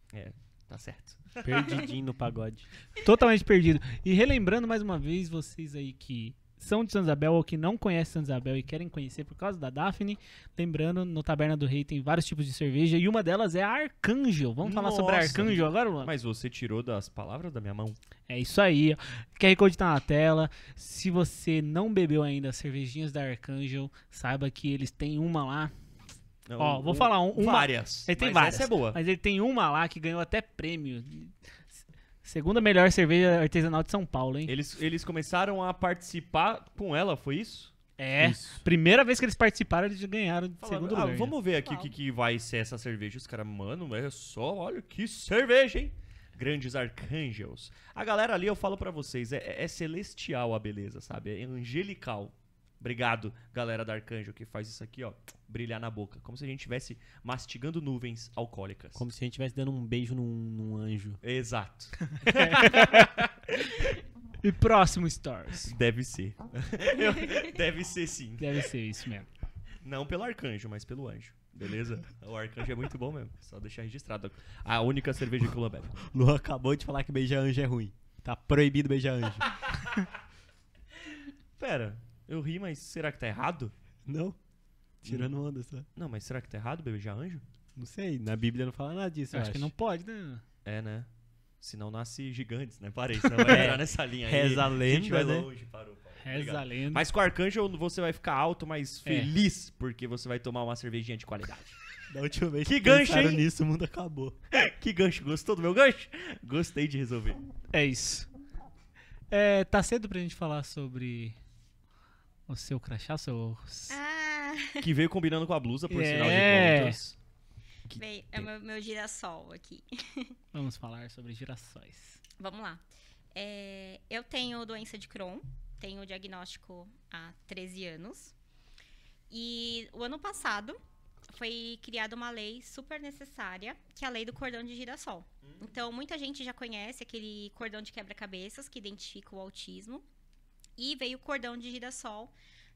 Tá certo. Perdidinho no pagode. Totalmente perdido. E relembrando mais uma vez, vocês aí que são de Santa Isabel ou que não conhecem Santa Isabel e querem conhecer por causa da Daphne, lembrando, no Taberna do Rei tem vários tipos de cerveja e uma delas é a Arcangel. Vamos falar sobre a Arcangel agora, Luan? Mas você tirou das palavras da minha mão. É isso aí. Ó. QR Code tá na tela. Se você não bebeu ainda as cervejinhas da Arcangel, saiba que eles têm uma lá. Ó, vou falar uma. Várias. Ele tem mas várias. essa é boa. Mas ele tem uma lá que ganhou até prêmio. Segunda melhor cerveja artesanal de São Paulo, hein? Eles começaram a participar com ela, foi isso? É. Isso. Primeira vez que eles participaram, eles já ganharam de segundo lugar. Vamos ver aqui o que vai ser essa cerveja. Os caras, mano, é só, olha que cerveja, hein? Grandes Arcangels. A galera ali, eu falo pra vocês, é celestial a beleza, sabe? É angelical. Obrigado, galera da Arcangel, que faz isso aqui, ó, brilhar na boca. Como se a gente estivesse mastigando nuvens alcoólicas. Como se a gente estivesse dando um beijo num anjo. Exato. E próximo Stars. Deve ser. Deve ser sim. Deve ser isso mesmo. Não pelo Arcanjo, mas pelo anjo. Beleza? O Arcanjo é muito bom mesmo. Só deixar registrado. A única cerveja que o Luan bebe. Luan acabou de falar que beijar anjo é ruim. Tá proibido beijar anjo. Pera, eu ri, mas será que tá errado? Não? Tirando onda, só. Não, mas será que tá errado beijar anjo? Não sei, na Bíblia não fala nada disso, Eu acho que não pode, né? É, né? Senão nasce gigantes, né? Parei, senão vai entrar nessa linha aí. Reza a A gente vai lenda, né? longe, parou. Reza Obrigado. a lenda. Mas com o Arcanjo você vai ficar alto, mas feliz, porque você vai tomar uma cervejinha de qualidade. Da última vez Que gancho, pensaram hein? nisso, o mundo acabou. Que gancho, gostou do meu gancho? Gostei de resolver. É isso. Tá cedo pra gente falar sobre o seu crachá, seu... Que veio combinando com a blusa, por sinal de contas. Bem, é o meu girassol aqui. Vamos falar sobre girassóis. Vamos lá. Eu tenho doença de Crohn, tenho o diagnóstico há 13 anos. E o ano passado foi criada uma lei super necessária, que é a lei do cordão de girassol. Então, muita gente já conhece aquele cordão de quebra-cabeças que identifica o autismo. E veio o cordão de girassol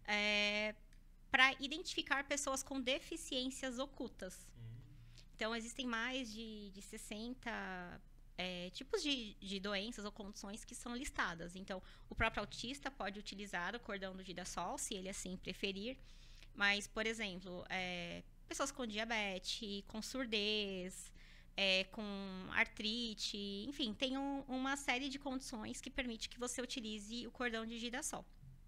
para identificar pessoas com deficiências ocultas. Então, existem mais de 60 tipos de doenças ou condições que são listadas. Então, o próprio autista pode utilizar o cordão do girassol, se ele assim preferir. Mas, por exemplo, pessoas com diabetes, com surdez, com artrite, enfim, tem uma série de condições que permite que você utilize o cordão de girassol.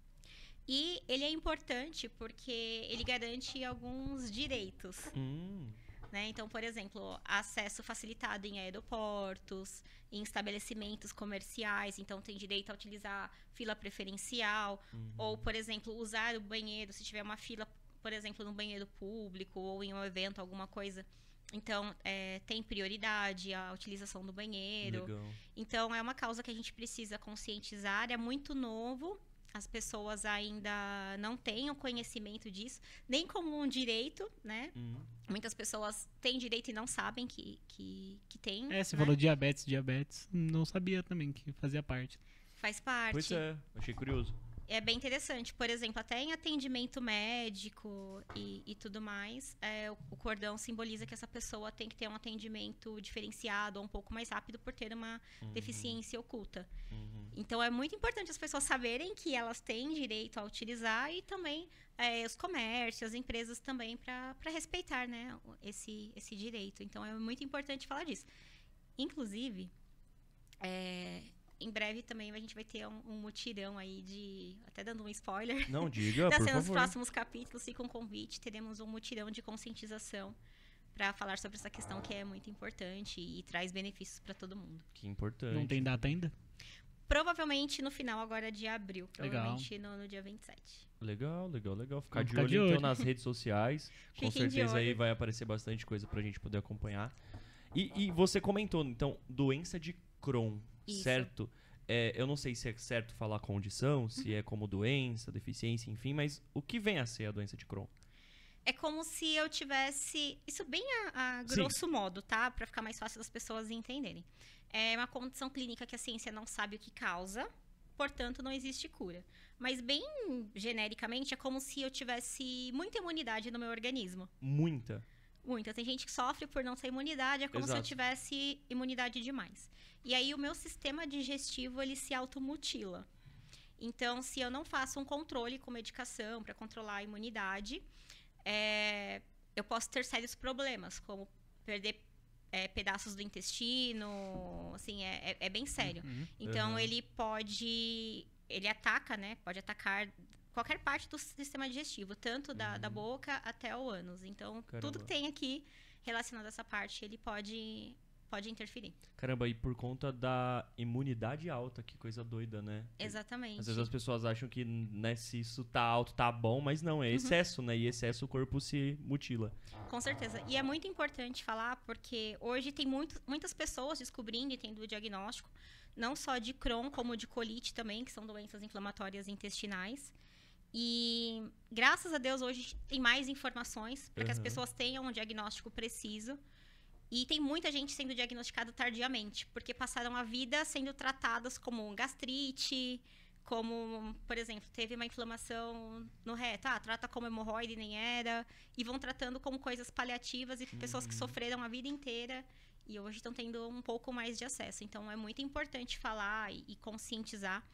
E ele é importante porque ele garante alguns direitos. Né? Então, por exemplo, acesso facilitado em aeroportos, em estabelecimentos comerciais. Então, tem direito a utilizar fila preferencial. Ou, por exemplo, usar o banheiro, se tiver uma fila, por exemplo, no banheiro público ou em um evento, alguma coisa. Então, tem prioridade a utilização do banheiro. Legal. Então, é uma causa que a gente precisa conscientizar. É muito novo. As pessoas ainda não têm o conhecimento disso, nem como um direito, né? Muitas pessoas têm direito e não sabem que tem. Você né? falou diabetes, não sabia também que fazia parte. Faz parte. Pois é, achei curioso. É bem interessante. Por exemplo, até em atendimento médico e tudo mais, o cordão simboliza que essa pessoa tem que ter um atendimento diferenciado ou um pouco mais rápido por ter uma deficiência oculta. Então, é muito importante as pessoas saberem que elas têm direito a utilizar e também os comércios, as empresas também, para respeitar, né, esse direito. Então, é muito importante falar disso. Inclusive, em breve também a gente vai ter um mutirão aí até dando um spoiler. Não, diga, Tá por sendo nos favor. próximos capítulos, fica um convite, teremos um mutirão de conscientização para falar sobre essa questão que é muito importante e traz benefícios para todo mundo. Que importante. Não tem data ainda? Provavelmente no final agora de abril, provavelmente no dia 27. Legal. Ficar Vamos de ficar olho de então olho. nas redes sociais. Com Fiquem de certeza aí olho. vai aparecer bastante coisa pra gente poder acompanhar. E você comentou, então, doença de Crohn, Isso. certo? Eu não sei se é certo falar condição, se é como doença, deficiência, enfim, mas o que vem a ser a doença de Crohn? É como se eu tivesse... Isso bem a grosso modo, tá? Para ficar mais fácil das pessoas entenderem. É uma condição clínica que a ciência não sabe o que causa, portanto, não existe cura. Mas bem genericamente, é como se eu tivesse muita imunidade no meu organismo. Muita. Muita. Tem gente que sofre por não ter imunidade, é como se eu Exato. tivesse imunidade demais. E aí o meu sistema digestivo, ele se automutila. Então, se eu não faço um controle com medicação para controlar a imunidade, eu posso ter sérios problemas, como perder pedaços do intestino, assim, é bem sério. Então, ele ataca, né? Pode atacar qualquer parte do sistema digestivo, tanto da boca até o ânus. Então, tudo que tem aqui relacionado a essa parte, ele pode interferir. Caramba, e por conta da imunidade alta, que coisa doida, né? Exatamente. Às vezes as pessoas acham que, né, se isso tá alto, tá bom, mas não, é excesso, né? E excesso o corpo se mutila. Com certeza. E é muito importante falar, porque hoje tem muitas pessoas descobrindo e tendo o diagnóstico, não só de Crohn, como de colite também, que são doenças inflamatórias intestinais. E, graças a Deus, hoje tem mais informações para que as pessoas tenham um diagnóstico preciso. E tem muita gente sendo diagnosticada tardiamente, porque passaram a vida sendo tratadas como gastrite, como, por exemplo, teve uma inflamação no reto, trata como hemorroide, nem era, e vão tratando como coisas paliativas e pessoas que sofreram a vida inteira e hoje estão tendo um pouco mais de acesso. Então, é muito importante falar e conscientizar.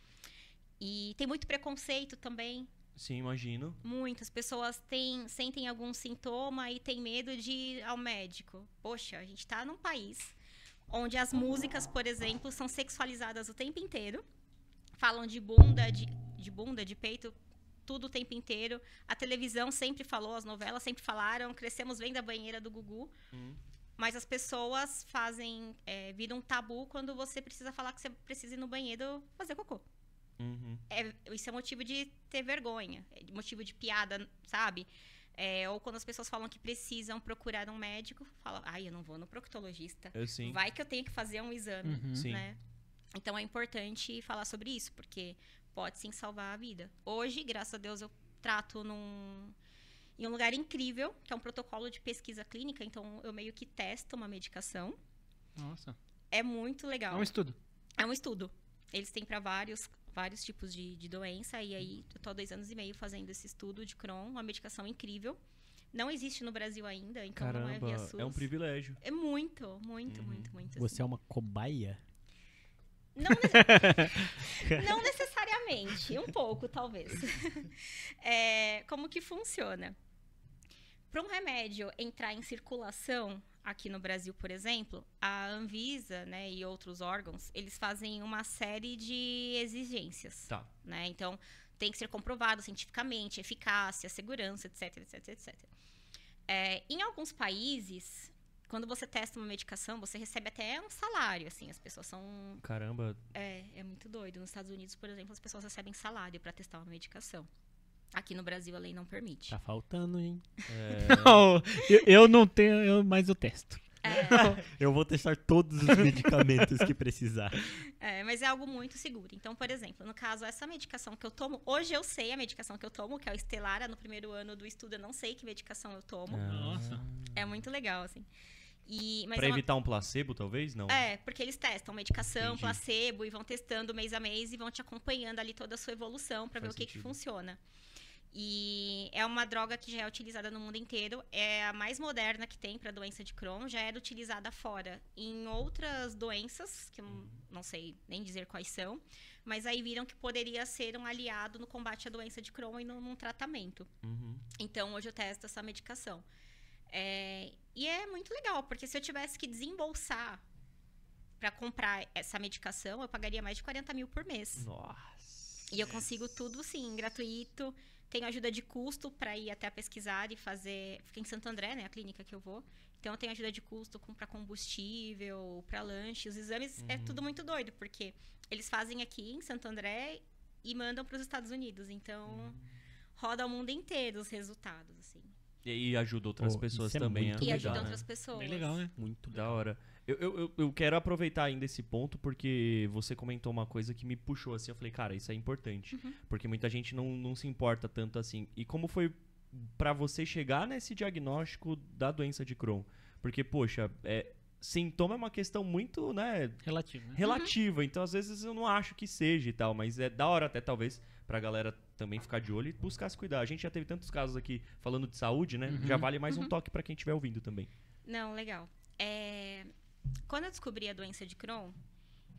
E tem muito preconceito também. Sim, imagino. Muitas pessoas sentem algum sintoma e têm medo de ir ao médico. Poxa, a gente tá num país onde as músicas, por exemplo, são sexualizadas o tempo inteiro. Falam de bunda, de peito, tudo o tempo inteiro. A televisão sempre falou, as novelas sempre falaram. Crescemos vendo a banheira do Gugu. Mas as pessoas viram um tabu quando você precisa falar que você precisa ir no banheiro fazer cocô. Isso é motivo de ter vergonha, motivo de piada, sabe? Ou quando as pessoas falam que precisam procurar um médico, falam, eu não vou no proctologista. Vai que eu tenho que fazer um exame, né? Então é importante falar sobre isso, porque pode sim salvar a vida. Hoje, graças a Deus, eu trato em um lugar incrível, que é um protocolo de pesquisa clínica, então eu meio que testo uma medicação. Nossa. É muito legal. É um estudo. É um estudo. Eles têm para vários tipos de doença, e aí eu tô há 2 anos e meio fazendo esse estudo de Crohn, uma medicação incrível. Não existe no Brasil ainda, então Caramba, não é via SUS. É um privilégio. É muito, muito, muito, muito. Você assim. é uma cobaia? Não necessariamente, um pouco, talvez. Como que funciona? Para um remédio entrar em circulação aqui no Brasil, por exemplo, a Anvisa, né, e outros órgãos, eles fazem uma série de exigências. Tá. Né? Então, tem que ser comprovado cientificamente, eficácia, segurança, etc, etc, etc. Em alguns países, quando você testa uma medicação, você recebe até um salário, assim, as pessoas são... Caramba. É muito doido. Nos Estados Unidos, por exemplo, as pessoas recebem salário para testar uma medicação. Aqui no Brasil, a lei não permite. Tá faltando, hein? Não, eu não tenho, mas eu testo. Eu vou testar todos os medicamentos que precisar. Mas é algo muito seguro. Então, por exemplo, no caso, essa medicação que eu tomo... Hoje eu sei a medicação que eu tomo, que é o Estelara. No primeiro ano do estudo, eu não sei que medicação eu tomo. Nossa. É muito legal, assim. Pra evitar um placebo, talvez? Não. Porque eles testam medicação, Entendi. Placebo, e vão testando mês a mês e vão te acompanhando ali toda a sua evolução para ver o que funciona. E é uma droga que já é utilizada no mundo inteiro. É a mais moderna que tem para doença de Crohn. Já era utilizada fora em outras doenças, que eu não sei nem dizer quais são. Mas aí viram que poderia ser um aliado no combate à doença de Crohn e num tratamento. Então, hoje eu testo essa medicação. E é muito legal, porque se eu tivesse que desembolsar para comprar essa medicação, eu pagaria mais de 40 mil por mês. Nossa. E eu consigo tudo, sim, gratuito. Tenho ajuda de custo para ir até pesquisar e fazer... Fica em Santo André, né? A clínica que eu vou. Então, eu tenho ajuda de custo para combustível, para lanche. Os exames é tudo muito doido, porque eles fazem aqui em Santo André e mandam para os Estados Unidos. Então, roda o mundo inteiro os resultados, assim. E ajuda outras pessoas também. E ajuda outras pessoas. Bem legal, né? Muito Da hora. Eu quero aproveitar ainda esse ponto, porque você comentou uma coisa que me puxou assim. Eu falei, cara, isso é importante. Porque muita gente não se importa tanto assim. E como foi pra você chegar nesse diagnóstico da doença de Crohn? Porque, poxa, sintoma é uma questão muito, né? Relativo, né? Relativa. Então, às vezes, eu não acho que seja e tal. Mas é da hora até, talvez, pra galera também ficar de olho e buscar se cuidar. A gente já teve tantos casos aqui falando de saúde, né? Já vale mais um toque pra quem estiver ouvindo também. Não, legal. Quando eu descobri a doença de Crohn,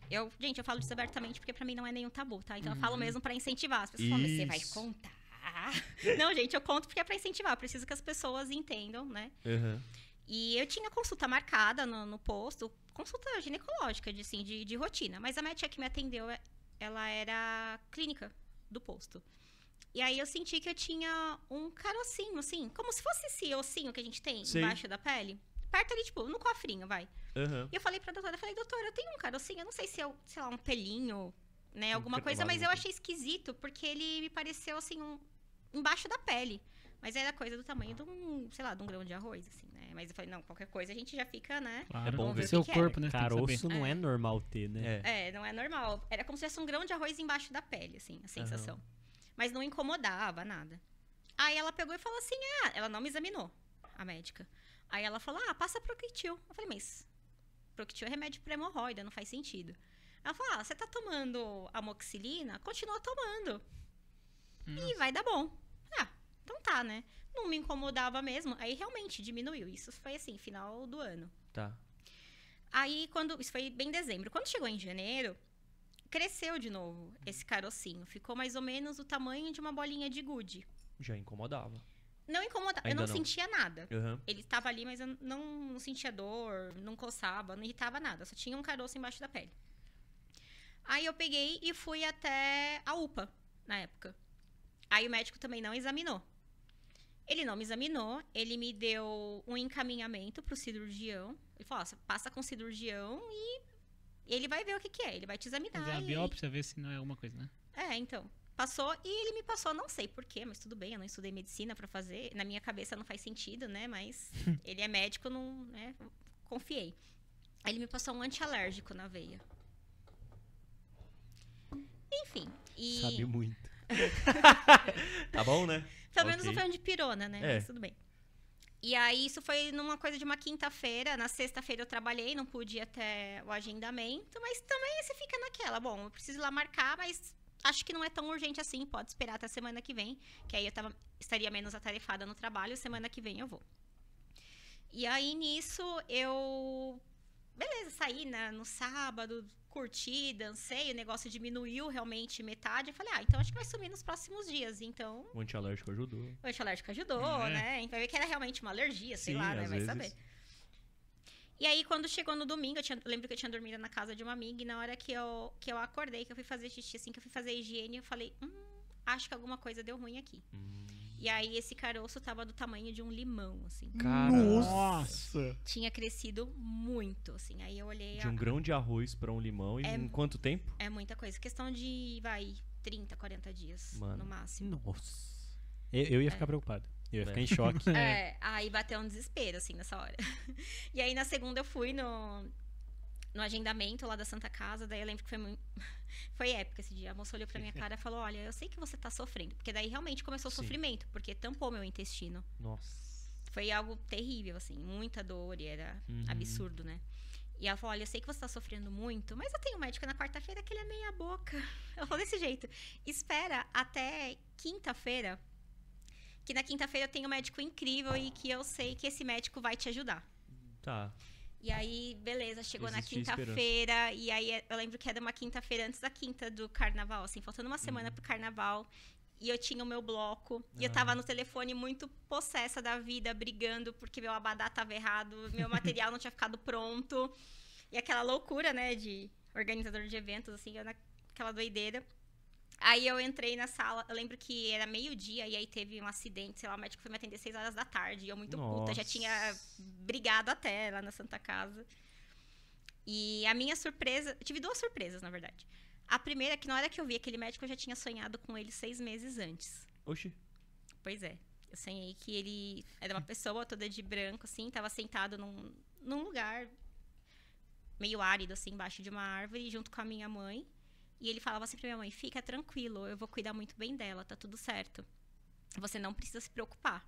Gente, eu falo disso abertamente porque pra mim não é nenhum tabu, tá? Então eu falo mesmo pra incentivar. As pessoas falam, mas você vai contar? Não, gente, eu conto porque é pra incentivar. Eu preciso que as pessoas entendam, né? E eu tinha consulta marcada no posto, consulta ginecológica, de rotina. Mas a médica que me atendeu, ela era clínica do posto. E aí eu senti que eu tinha um carocinho, assim, como se fosse esse ossinho que a gente tem embaixo da pele. Perto ali, tipo, no cofrinho, vai. E eu falei pra doutora, doutora, eu tenho um carocinho, eu não sei se é, sei lá, um pelinho, né, alguma coisa, mas eu achei esquisito, porque ele me pareceu, assim, embaixo da pele. Mas era coisa do tamanho de sei lá, de um grão de arroz, assim, né? Mas eu falei, não, qualquer coisa a gente já fica, né? Claro, é bom ver seu corpo, né? Caroço não é normal ter, né? Não é normal. Era como se fosse um grão de arroz embaixo da pele, assim, a sensação. Mas não incomodava, nada. Aí ela pegou e falou assim, ela não me examinou, a médica. Aí ela falou, passa Proctil. Eu falei, mas Proctil é remédio pra hemorroida, não faz sentido. Ela falou, você tá tomando amoxicilina? Continua tomando. E vai dar bom. Então tá, né? Não me incomodava mesmo. Aí realmente diminuiu. Isso foi assim, final do ano. Tá. Aí, isso foi bem em dezembro. Quando chegou em janeiro, cresceu de novo esse carocinho. Ficou mais ou menos o tamanho de uma bolinha de gude. Já incomodava. Não incomodava. Ainda eu não sentia nada. Uhum. Ele estava ali, mas eu não sentia dor, não coçava, não irritava nada. Só tinha um caroço embaixo da pele. Aí eu peguei e fui até a UPA, na época. Aí o médico também não examinou. Ele não me examinou, ele me deu um encaminhamento pro cirurgião. Ele falou, passa com o cirurgião e ele vai ver o que é. Ele vai te examinar. Fazer a biópsia, ver se não é alguma coisa, né? Então. Passou e ele me passou, não sei porquê, mas tudo bem, eu não estudei medicina pra fazer. Na minha cabeça não faz sentido, né? Mas ele é médico, não, né? Confiei. Aí ele me passou um antialérgico na veia. Enfim. Sabe muito. Tá bom, né? Pelo menos não foi um de pirona, né? Mas tudo bem. E aí, isso foi numa coisa de uma quinta-feira. Na sexta-feira eu trabalhei, não pude ir até o agendamento. Mas também você fica naquela. Bom, eu preciso ir lá marcar, mas acho que não é tão urgente assim. Pode esperar até a semana que vem. Que aí eu estaria menos atarefada no trabalho. Semana que vem eu vou. E aí, nisso, eu... Beleza, saí no sábado, curti, dancei, o negócio diminuiu realmente metade. Eu falei, então acho que vai sumir nos próximos dias. Então, o antialérgico ajudou. O antialérgico ajudou, né? Vai ver que era realmente uma alergia, sei lá, né? Vai saber. E aí, quando chegou no domingo, eu lembro que eu tinha dormido na casa de uma amiga. E na hora que eu acordei, que eu fui fazer xixi, assim, que eu fui fazer higiene, eu falei, acho que alguma coisa deu ruim aqui. E aí, esse caroço tava do tamanho de um limão, assim. Nossa! Tinha crescido muito, assim. Aí eu olhei... De um grão de arroz pra um limão em quanto tempo? É muita coisa. Questão de, 30, 40 dias, no máximo. Nossa. Eu ia ficar preocupado. Eu ia ficar em choque. Aí bateu um desespero, assim, nessa hora. E aí, na segunda, eu fui no agendamento lá da Santa Casa. Daí eu lembro que foi épico esse dia. A moça olhou pra minha cara e falou, olha, eu sei que você tá sofrendo. Porque daí realmente começou o sofrimento. Porque tampou meu intestino. Nossa. Foi algo terrível, assim. Muita dor e era absurdo, né? E ela falou, olha, eu sei que você tá sofrendo muito, mas eu tenho um médico na quarta-feira que ele é meia boca. Ela falou desse jeito. Espera até quinta-feira, que na quinta-feira eu tenho um médico incrível e que eu sei que esse médico vai te ajudar. Tá. E aí, beleza, chegou na quinta-feira. E aí, eu lembro que era uma quinta-feira antes da quinta do carnaval, assim, faltando uma semana pro carnaval. E eu tinha o meu bloco. E eu tava no telefone muito possessa da vida, brigando porque meu abadá tava errado, meu material não tinha ficado pronto. E aquela loucura, né, de organizador de eventos, assim, eu naquela doideira. Aí eu entrei na sala, eu lembro que era meio-dia e aí teve um acidente, sei lá, o médico foi me atender 6 horas da tarde. E eu muito puta, já tinha brigado até lá na Santa Casa. E a minha surpresa, eu tive 2 surpresas, na verdade. A primeira é que na hora que eu vi aquele médico, eu já tinha sonhado com ele 6 meses antes. Oxi. Pois é. Eu sonhei que ele era uma pessoa toda de branco, assim, tava sentado num lugar meio árido, assim, embaixo de uma árvore, junto com a minha mãe. E ele falava assim pra minha mãe, fica tranquilo, eu vou cuidar muito bem dela, tá tudo certo. Você não precisa se preocupar.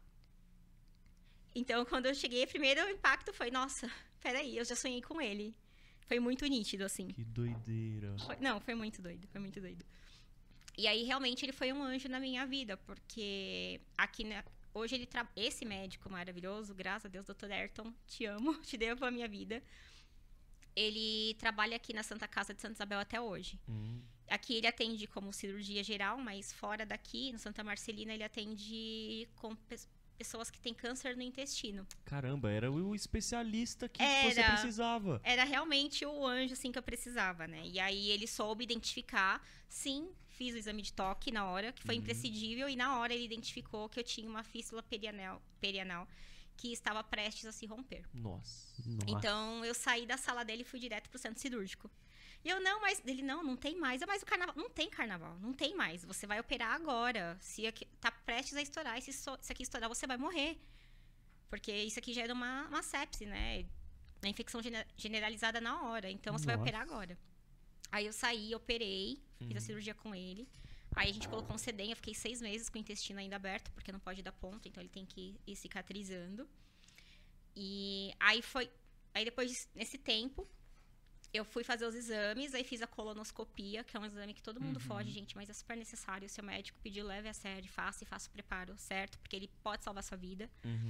Então, quando eu cheguei, primeiro o impacto foi, nossa, peraí, eu já sonhei com ele. Foi muito nítido, assim. Que doideira. Foi muito doido, foi muito doido. E aí, realmente, ele foi um anjo na minha vida, porque aqui, hoje esse médico maravilhoso, graças a Deus, Dr. Ayrton, te amo, te devo a minha vida. Ele trabalha aqui na Santa Casa de Santa Isabel até hoje. Aqui ele atende como cirurgia geral, mas fora daqui, no Santa Marcelina, ele atende com pessoas que têm câncer no intestino. Caramba, era o especialista que você precisava. Era realmente o anjo, assim, que eu precisava, né? E aí ele soube identificar, sim, fiz o exame de toque na hora, que foi imprescindível, e na hora ele identificou que eu tinha uma fístula perianal que estava prestes a se romper. Nossa. Então, eu saí da sala dele e fui direto pro centro cirúrgico. E eu, não tem mais. Mas o carnaval, não tem carnaval, não tem mais. Você vai operar agora. Se aqui, tá prestes a estourar, se aqui estourar, você vai morrer. Porque isso aqui já era uma sepse, né? Uma infecção generalizada na hora. Então, você vai operar agora. Aí eu saí, operei, fiz a cirurgia com ele. Aí a gente colocou um sedem, eu fiquei 6 meses com o intestino ainda aberto, porque não pode dar ponto, então ele tem que ir cicatrizando. E aí depois, nesse tempo, eu fui fazer os exames, aí fiz a colonoscopia, que é um exame que todo mundo foge, gente, mas é super necessário. O seu médico pediu, leve a sério, faça o preparo certo, porque ele pode salvar a sua vida.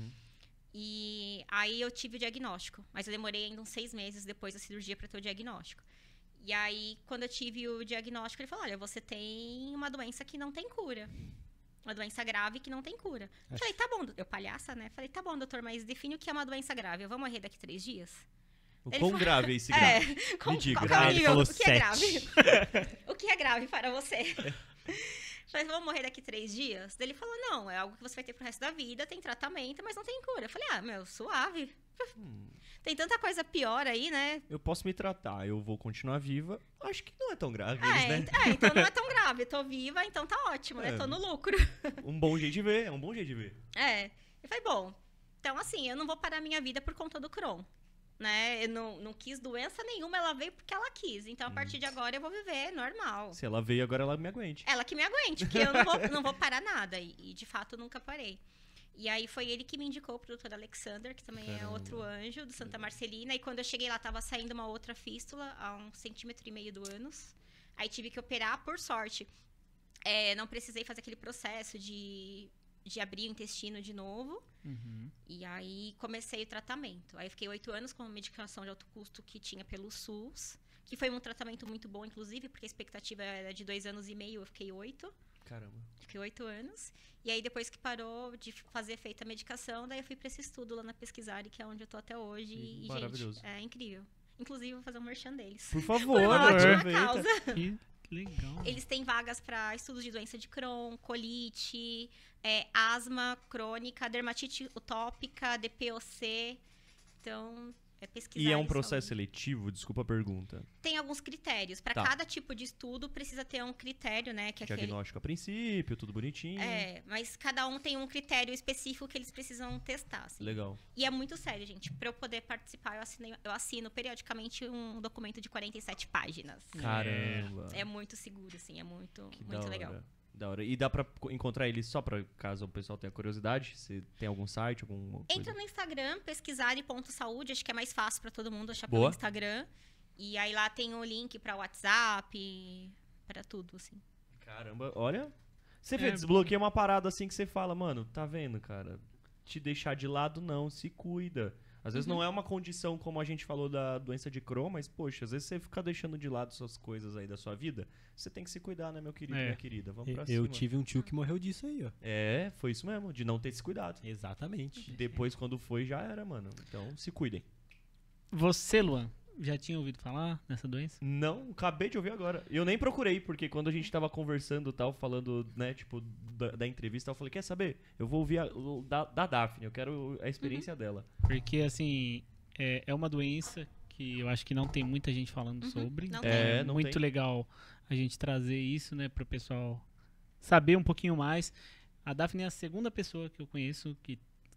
E aí eu tive o diagnóstico, mas eu demorei ainda uns 6 meses depois da cirurgia para ter o diagnóstico. E aí, quando eu tive o diagnóstico, ele falou, olha, você tem uma doença que não tem cura. Uma doença grave que não tem cura. Eu falei, tá bom, eu palhaça, né? Falei, tá bom, doutor, mas define o que é uma doença grave. Eu vou morrer daqui 3 dias? O quão grave é esse grave? Me diga. Qual é o nível? Ele falou O que é 7. grave? O que é grave para você? Falei, vou morrer daqui 3 dias? Daí ele falou, não, é algo que você vai ter pro resto da vida, tem tratamento, mas não tem cura. Eu falei, suave. Tem tanta coisa pior aí, né? Eu posso me tratar, eu vou continuar viva. Acho que não é tão grave, né? Então não é tão grave. Tô viva, então tá ótimo, né? Tô no lucro. Um bom jeito de ver, é um bom jeito de ver. Eu falei, bom, então assim, eu não vou parar minha vida por conta do Crohn, né? Eu não quis doença nenhuma, ela veio porque ela quis. Então, a partir de agora, eu vou viver normal. Se ela veio, agora ela me aguente. Ela que me aguente, porque eu não vou parar nada. E de fato, eu nunca parei. E aí, foi ele que me indicou pro Dr. Alexander, que também é outro anjo do Santa Marcelina. E quando eu cheguei lá, tava saindo uma outra fístula, a 1,5 cm do ânus. Aí, tive que operar, por sorte. Não precisei fazer aquele processo de abrir o intestino de novo. E aí, comecei o tratamento. Aí, fiquei 8 anos com uma medicação de alto custo que tinha pelo SUS. Que foi um tratamento muito bom, inclusive, porque a expectativa era de 2 anos e meio, eu fiquei 8. Caramba. Fiquei 8 anos. E aí, depois que parou de fazer feita a medicação, daí eu fui pra esse estudo lá na Pesquisare, que é onde eu tô até hoje. E, maravilhoso. gente, é incrível. Inclusive, vou fazer um merchan deles. Por favor, Foi uma ótima aproveita. causa. Que legal. Eles têm vagas para estudos de doença de Crohn, colite, asma crônica, dermatite utópica, DPOC. Então, pesquisar. E é um processo seletivo? Desculpa a pergunta. Tem alguns critérios. Para cada tipo de estudo, precisa ter um critério, né? Que é diagnóstico a princípio, tudo bonitinho. Mas cada um tem um critério específico que eles precisam testar. Assim. Legal. E é muito sério, gente. Para eu poder participar, eu assino periodicamente um documento de 47 páginas. Caramba. É muito seguro, assim. É muito da legal. Da hora. E dá pra encontrar ele só pra caso o pessoal tenha curiosidade? Se tem algum site, alguma coisa? Entra no Instagram, pesquisare.saúde. Acho que é mais fácil pra todo mundo achar pelo Instagram. E aí lá tem o link pra WhatsApp, pra tudo, assim. Caramba, olha. Você desbloqueia uma parada assim que você fala, mano, tá vendo, cara? Te deixar de lado não, se cuida. Às vezes não é uma condição como a gente falou da doença de Crohn, mas, poxa, às vezes você fica deixando de lado suas coisas aí da sua vida. Você tem que se cuidar, né, meu querido, minha querida? Vamos pra cima. Eu tive um tio que morreu disso aí, ó. Foi isso mesmo, de não ter se cuidado. Exatamente. Depois, quando foi, já era, mano. Então, se cuidem. Você, Luan, já tinha ouvido falar nessa doença? Não, acabei de ouvir agora. Eu nem procurei, porque quando a gente tava conversando e tal, falando, né, tipo, da entrevista, eu falei, quer saber? Eu vou ouvir da Daphne, eu quero a experiência dela. Porque, assim, é uma doença que eu acho que não tem muita gente falando sobre. Não É não muito tem. legal a gente trazer isso, né, pro pessoal saber um pouquinho mais. A Daphne é a segunda pessoa que eu conheço que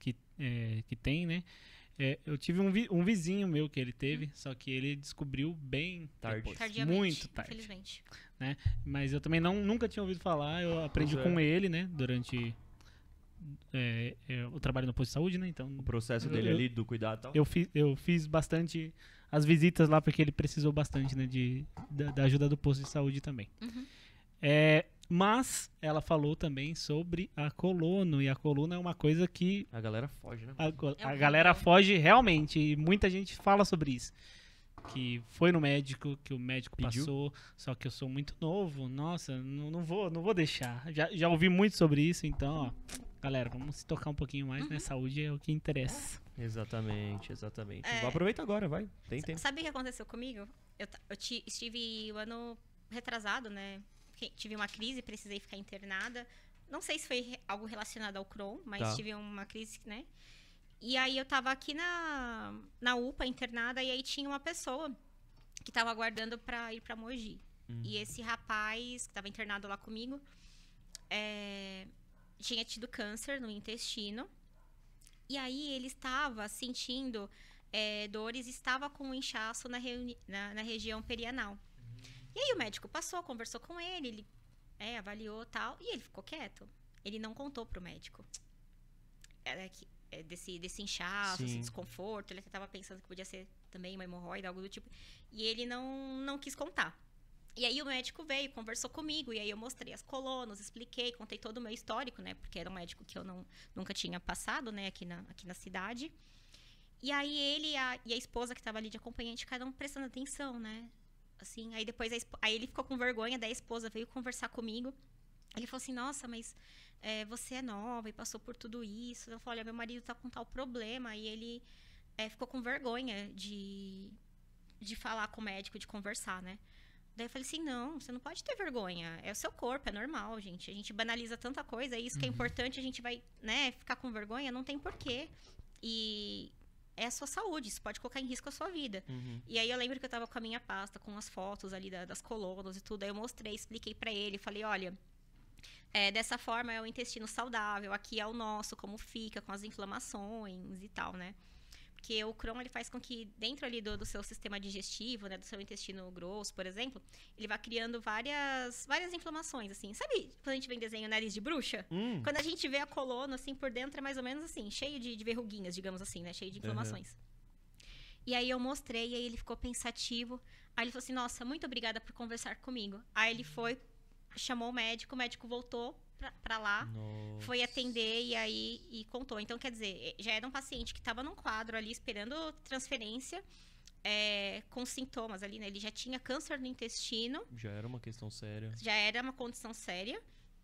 tem, né? Eu tive um vizinho meu que ele teve, só que ele descobriu bem Tarde. depois, Tardiamente, muito tarde. infelizmente. Né? Mas eu também nunca tinha ouvido falar, eu aprendi Pois é. com ele, né, durante o trabalho no posto de saúde, né? Então, O processo dele ali, do cuidado e tal. eu fiz bastante as visitas lá, porque ele precisou bastante, né, da ajuda do posto de saúde também. Mas ela falou também sobre a colono, e a coluna é uma coisa que A galera foge, né? a galera foge realmente, e muita gente fala sobre isso. que foi no médico, que o médico Pediu? passou, só que eu sou muito novo. Nossa, não vou deixar. Já ouvi muito sobre isso, então, ó, galera, vamos se tocar um pouquinho mais, né? Saúde é o que interessa. Exatamente. Aproveita agora, vai. Tem tempo. Sabe o que aconteceu comigo? Eu estive o ano retrasado, né? Tive uma crise, precisei ficar internada. Não sei se foi algo relacionado ao Crohn, mas tive uma crise, né? E aí eu tava aqui na UPA internada e aí tinha uma pessoa que tava aguardando pra ir pra Mogi. E esse rapaz que tava internado lá comigo tinha tido câncer no intestino. E aí ele estava sentindo dores, estava com um inchaço na região perianal. E aí o médico passou, conversou com ele avaliou tal, e ele ficou quieto. Ele não contou pro médico. Desse inchaço, esse desconforto. Ele até estava pensando que podia ser também uma hemorroida, algo do tipo. E ele não quis contar. E aí o médico veio, conversou comigo. E aí eu mostrei as colonos, expliquei, contei todo o meu histórico, né? Porque era um médico que eu nunca tinha passado, né? Aqui na cidade. E aí ele e a esposa que estava ali de acompanhante, cada um prestando atenção, né? Assim, aí depois aí ele ficou com vergonha, daí a esposa veio conversar comigo. Ele falou assim, nossa, mas você é nova e passou por tudo isso. Eu falei, olha, meu marido tá com tal problema. E ele ficou com vergonha de falar com o médico, de conversar, né? Daí eu falei assim, não, você não pode ter vergonha. É o seu corpo, é normal, gente. A gente banaliza tanta coisa, é isso que é importante, a gente vai, né, ficar com vergonha, não tem porquê. E é a sua saúde, isso pode colocar em risco a sua vida. E aí eu lembro que eu tava com a minha pasta, com as fotos ali das colunas e tudo. Aí eu mostrei, expliquei pra ele, falei, olha, dessa forma é o intestino saudável, aqui é o nosso, como fica, com as inflamações e tal, né? Porque o Crohn, ele faz com que dentro ali do seu sistema digestivo, né, do seu intestino grosso, por exemplo, ele vai criando várias inflamações, assim. Sabe quando a gente vê em desenho nariz de bruxa? Quando a gente vê a coluna, assim, por dentro é mais ou menos assim, cheio de verruguinhas, digamos assim, né? Cheio de inflamações. E aí eu mostrei, e aí ele ficou pensativo. Aí ele falou assim, nossa, muito obrigada por conversar comigo. Aí ele foi, chamou o médico voltou pra lá, foi atender e contou. Então, quer dizer, já era um paciente que estava num quadro ali esperando transferência, com sintomas ali, né? Ele já tinha câncer no intestino. Já era uma questão séria. Já era uma condição séria.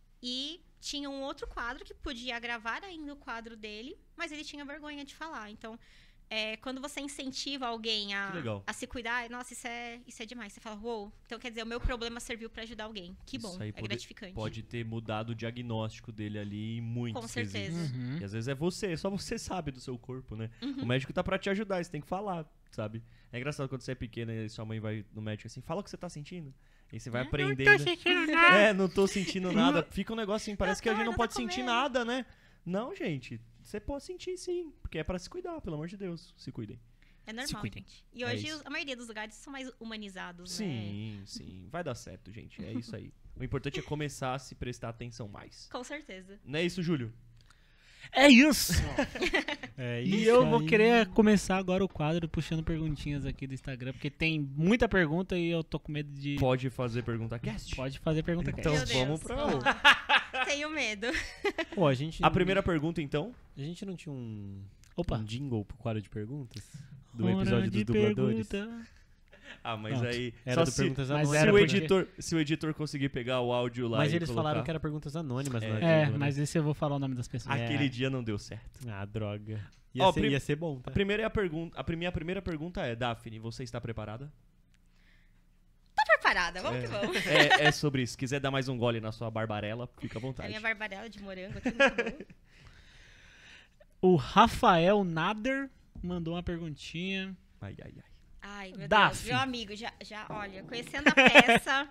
E tinha um outro quadro que podia agravar ainda o quadro dele, mas ele tinha vergonha de falar. Então, quando você incentiva alguém a se cuidar, nossa, isso é demais. Você fala, uou, então quer dizer, o meu problema serviu pra ajudar alguém. Que bom, isso aí gratificante. Pode ter mudado o diagnóstico dele ali em muitos Com certeza. E às vezes só você sabe do seu corpo, né? O médico tá pra te ajudar, você tem que falar, sabe? É engraçado quando você é pequena e sua mãe vai no médico assim, fala o que você tá sentindo. E você vai aprendendo. Não tô sentindo nada. Não tô sentindo nada. Fica um negócio assim, parece que a gente não pode sentir nada, né? Não, gente. Você pode sentir, sim. Porque é pra se cuidar, pelo amor de Deus. Se cuidem. É normal, Se cuidem. gente. E hoje a maioria dos lugares são mais humanizados, sim, né? Sim. Vai dar certo, gente. É isso aí. O importante é começar a se prestar atenção mais. Com certeza. Não é isso, Júlio? É isso! É E isso eu vou aí. querer começar agora o quadro puxando perguntinhas aqui do Instagram, porque tem muita pergunta e eu tô com medo de... Pode fazer pergunta cast? Pode fazer pergunta Então cast. Meu vamos Deus, pra vamos lá. Tenho medo. Pô, a gente... A primeira pergunta, então? A gente não tinha um Jingle pro quadro de perguntas? Do Hora episódio de dos dubladores? pergunta. Ah, mas Pronto. aí... Era só do Perguntas mas Anônimas. era se o editor conseguir pegar o áudio lá Mas e eles colocar... falaram que era Perguntas Anônimas. não É, jingle, né? mas esse eu vou falar o nome das pessoas. Aquele dia não deu certo. Ah, droga. Ó, Ia ser bom, tá? A minha primeira pergunta é, Daphne, você está preparada? Tô preparada, vamos que vamos. É sobre isso. Se quiser dar mais um gole na sua barbarella, fica à A vontade. minha barbarela de morango aqui, muito bom. O Rafael Nader mandou uma perguntinha. Ai. Ai, meu Daf. Deus, meu amigo, já, olha, conhecendo a peça...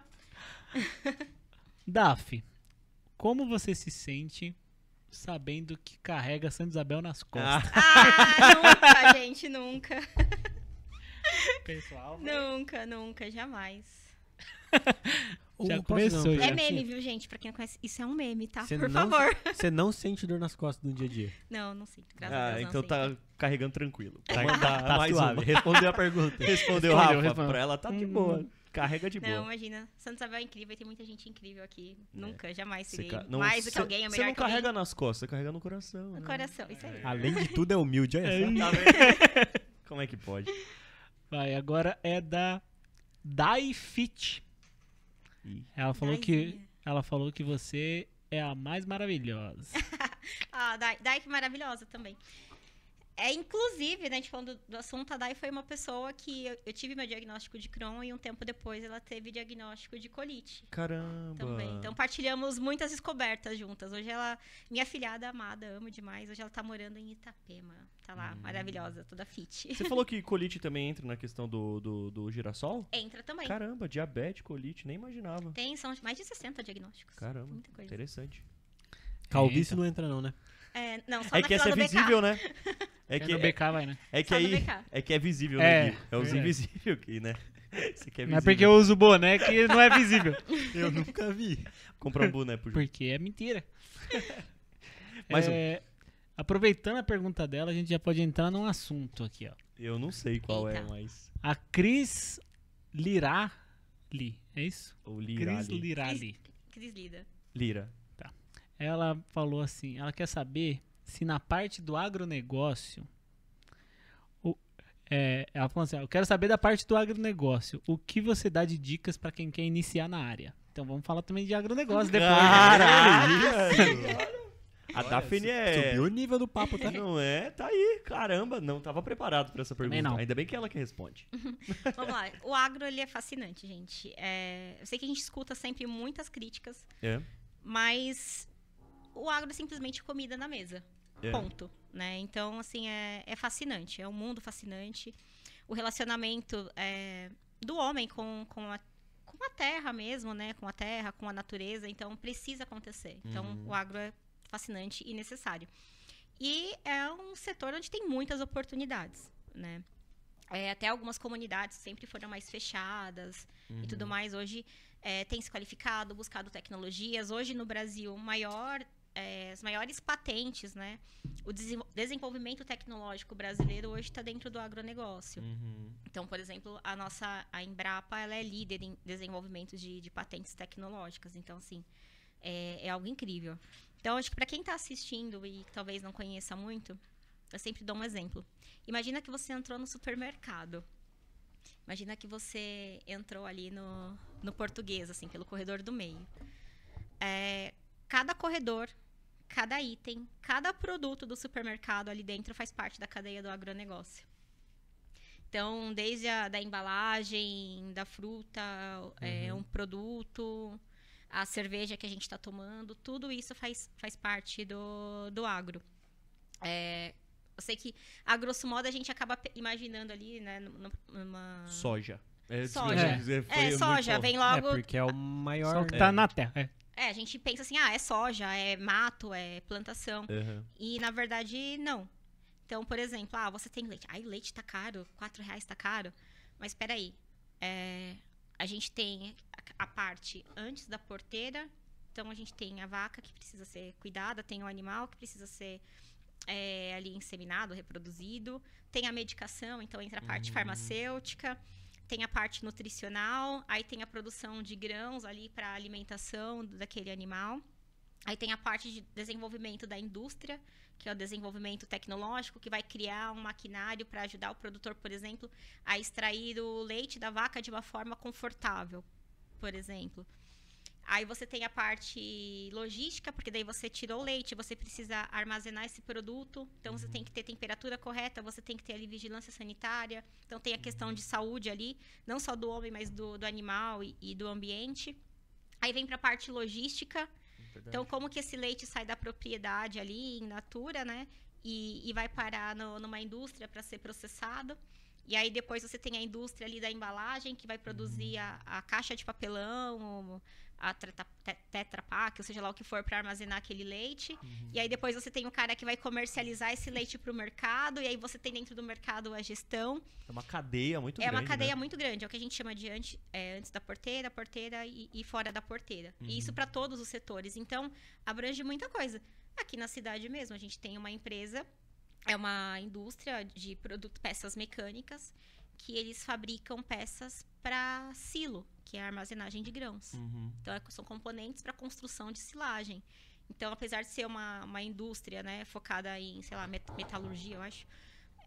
Daf, como você se sente sabendo que carrega Santa Isabel nas costas? nunca, gente, nunca. Pessoal, Nunca, jamais. Já começou, já. É meme, viu, gente? Pra quem não conhece, isso é um meme, tá? Você Por não- favor. Você não sente dor nas costas no dia a dia? Não sinto, graças a Deus, Então não tá sinto. carregando tranquilo. Tá mais suave. uma. Respondeu a pergunta. Respondeu, Rafa. respondeu. Pra ela tá de boa. Carrega de Não, boa. imagina, Santa Isabel é incrível e tem muita gente incrível aqui. Nunca, jamais Você serei não- mais do que cê- alguém, é Você melhor não que alguém. carrega nas costas, você carrega no coração. No né? coração, isso aí. Além de tudo, é humilde, olha só. Tá vendo? Como é que pode? Vai, agora é da Daifit. Ela falou que você é a mais maravilhosa. Dai que maravilhosa também. Inclusive, né, a gente falando do assunto, a Dai foi uma pessoa que eu tive meu diagnóstico de Crohn e um tempo depois ela teve diagnóstico de colite. Caramba! Também. Então, partilhamos muitas descobertas juntas. Hoje minha afilhada amada, amo demais. Hoje ela tá morando em Itapema. Tá lá, maravilhosa, toda fit. Você falou que colite também entra na questão do girassol? Entra também. Caramba, diabetes, colite, nem imaginava. São mais de 60 diagnósticos. Caramba, muita coisa. interessante. Calvície não entra não, né? Não, só É que essa é visível, né? No BK vai, né? É que é visível, né, Gui? É os invisíveis aqui, né? Esse aqui é visível. Não é porque eu uso boné que não é visível. Eu nunca vi. Comprar um boné pro Ju. Porque é mentira. Mais aproveitando a pergunta dela, a gente já pode entrar num assunto aqui, ó. Eu não sei qual Eita. é, mas... A Cris Lirali, é isso? Ou Cris Lirali. Lirali. Cris Lida. Lira. Ela falou assim, ela quer saber se na parte do agronegócio... ela falou assim, eu quero saber da parte do agronegócio. O que você dá de dicas para quem quer iniciar na área? Então vamos falar também de agronegócio depois. Caralho! A Daphne Subiu o nível do papo, tá? Não é? Tá aí, caramba. Não tava preparado pra essa pergunta. não. Ainda bem que é ela que responde. Vamos lá. O agro, ele é fascinante, gente. Eu sei que a gente escuta sempre muitas críticas, mas o agro é simplesmente comida na mesa. Ponto. Né? Então, assim, é fascinante. É um mundo fascinante. O relacionamento do homem com a terra mesmo, né? Com a terra, com a natureza. Então, precisa acontecer. Então, o agro é fascinante e necessário. E é um setor onde tem muitas oportunidades, né? Até algumas comunidades sempre foram mais fechadas e tudo mais. Hoje tem se qualificado, buscado tecnologias. Hoje, no Brasil, as maiores patentes, né? O desenvolvimento tecnológico brasileiro hoje está dentro do agronegócio. Então, por exemplo, a Embrapa, ela é líder em desenvolvimento de patentes tecnológicas. Então, assim, é algo incrível. Então, acho que para quem está assistindo e talvez não conheça muito, eu sempre dou um exemplo. Imagina que você entrou no supermercado. Imagina que você entrou ali no Português, assim, pelo corredor do meio. Cada corredor, cada item, cada produto do supermercado ali dentro faz parte da cadeia do agronegócio. Então, desde da embalagem, da fruta, um produto, a cerveja que a gente está tomando, tudo isso faz parte do agro. Eu sei que, a grosso modo, a gente acaba imaginando ali, né, numa... Soja. Soja, vem logo... porque é o maior... Só que tá na terra, a gente pensa assim, é soja, é mato, é plantação. E, na verdade, não. Então, por exemplo, você tem leite. Leite tá caro, R$4 tá caro. Mas, espera aí. A gente tem a parte antes da porteira. Então, a gente tem a vaca que precisa ser cuidada, tem o animal que precisa ser ali inseminado, reproduzido. Tem a medicação, então entra a parte farmacêutica. Tem a parte nutricional, aí tem a produção de grãos ali para a alimentação daquele animal. Aí tem a parte de desenvolvimento da indústria, que é o desenvolvimento tecnológico, que vai criar um maquinário para ajudar o produtor, por exemplo, a extrair o leite da vaca de uma forma confortável, por exemplo. Aí você tem a parte logística, porque daí você tirou o leite, você precisa armazenar esse produto. Então, você tem que ter temperatura correta, você tem que ter ali vigilância sanitária. Então, tem a questão de saúde ali, não só do homem, mas do animal e do ambiente. Aí vem para a parte logística. Verdade. Então, como que esse leite sai da propriedade ali, in natura, né? E vai parar numa indústria para ser processado. E aí, depois você tem a indústria ali da embalagem, que vai produzir a caixa de papelão, a Tetra Pak, ou seja lá o que for, para armazenar aquele leite. E aí, depois você tem o cara que vai comercializar esse leite para o mercado. E aí, você tem dentro do mercado a gestão. É uma cadeia muito grande. É uma cadeia muito grande. É o que a gente chama de antes da porteira, e fora da porteira. E isso para todos os setores. Então, abrange muita coisa. Aqui na cidade mesmo, a gente tem uma empresa... É uma indústria de peças mecânicas, que eles fabricam peças para silo, que é a armazenagem de grãos. Então, são componentes para construção de silagem. Então, apesar de ser uma indústria, né, focada em, sei lá, metalurgia, eu acho,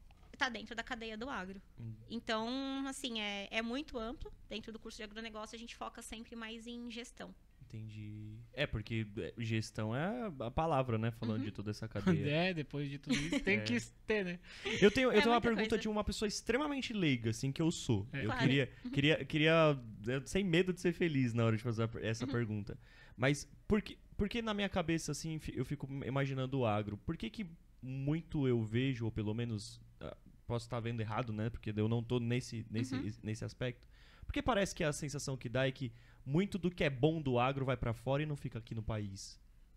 tá dentro da cadeia do agro. Então, assim, é muito amplo. Dentro do curso de agronegócio, a gente foca sempre mais em gestão. Entendi. Porque gestão é a palavra, né? Falando de toda essa cadeia. Depois de tudo isso, tem que ter, né? Eu tenho uma pergunta coisa. de uma pessoa extremamente leiga, assim, que eu sou. Eu Claro. queria sem medo de ser feliz na hora de fazer essa pergunta. Mas por que na minha cabeça, assim, eu fico imaginando o agro? Por que muito eu vejo, ou pelo menos posso estar vendo errado, né? Porque eu não tô nesse aspecto. Porque parece que a sensação que dá é que muito do que é bom do agro vai pra fora e não fica aqui no país.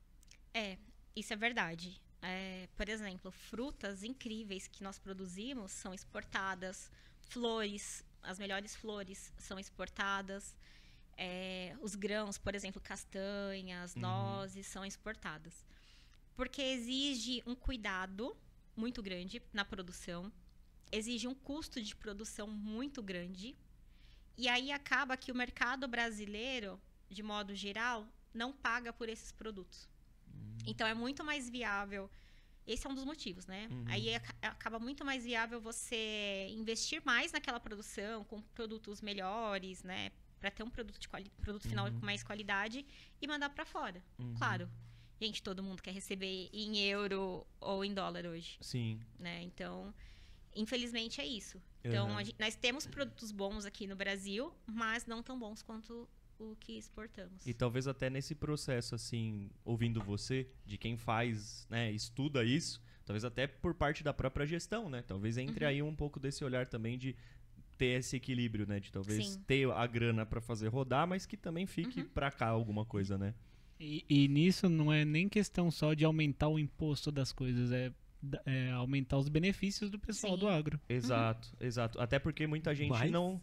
Isso é verdade. Por exemplo, frutas incríveis que nós produzimos são exportadas. Flores, as melhores flores são exportadas. Os grãos, por exemplo, castanhas, nozes, são exportadas. Porque exige um cuidado muito grande na produção. Exige um custo de produção muito grande. E aí acaba que o mercado brasileiro, de modo geral, não paga por esses produtos. Então é muito mais viável. Esse é um dos motivos, né? Aí acaba muito mais viável você investir mais naquela produção, com produtos melhores, né? Para ter um produto final com mais qualidade e mandar para fora. Claro. Gente, todo mundo quer receber em euro ou em dólar hoje. Sim. Né? Então, infelizmente é isso. Então, nós temos produtos bons aqui no Brasil, mas não tão bons quanto o que exportamos. E talvez até nesse processo, assim, ouvindo você, de quem faz, né, estuda isso, talvez até por parte da própria gestão, né? Talvez entre aí um pouco desse olhar também de ter esse equilíbrio, né? De talvez ter a grana para fazer rodar, mas que também fique pra cá alguma coisa, né? E nisso não é nem questão só de aumentar o imposto das coisas, é aumentar os benefícios do pessoal do agro. Exato. Até porque muita gente não...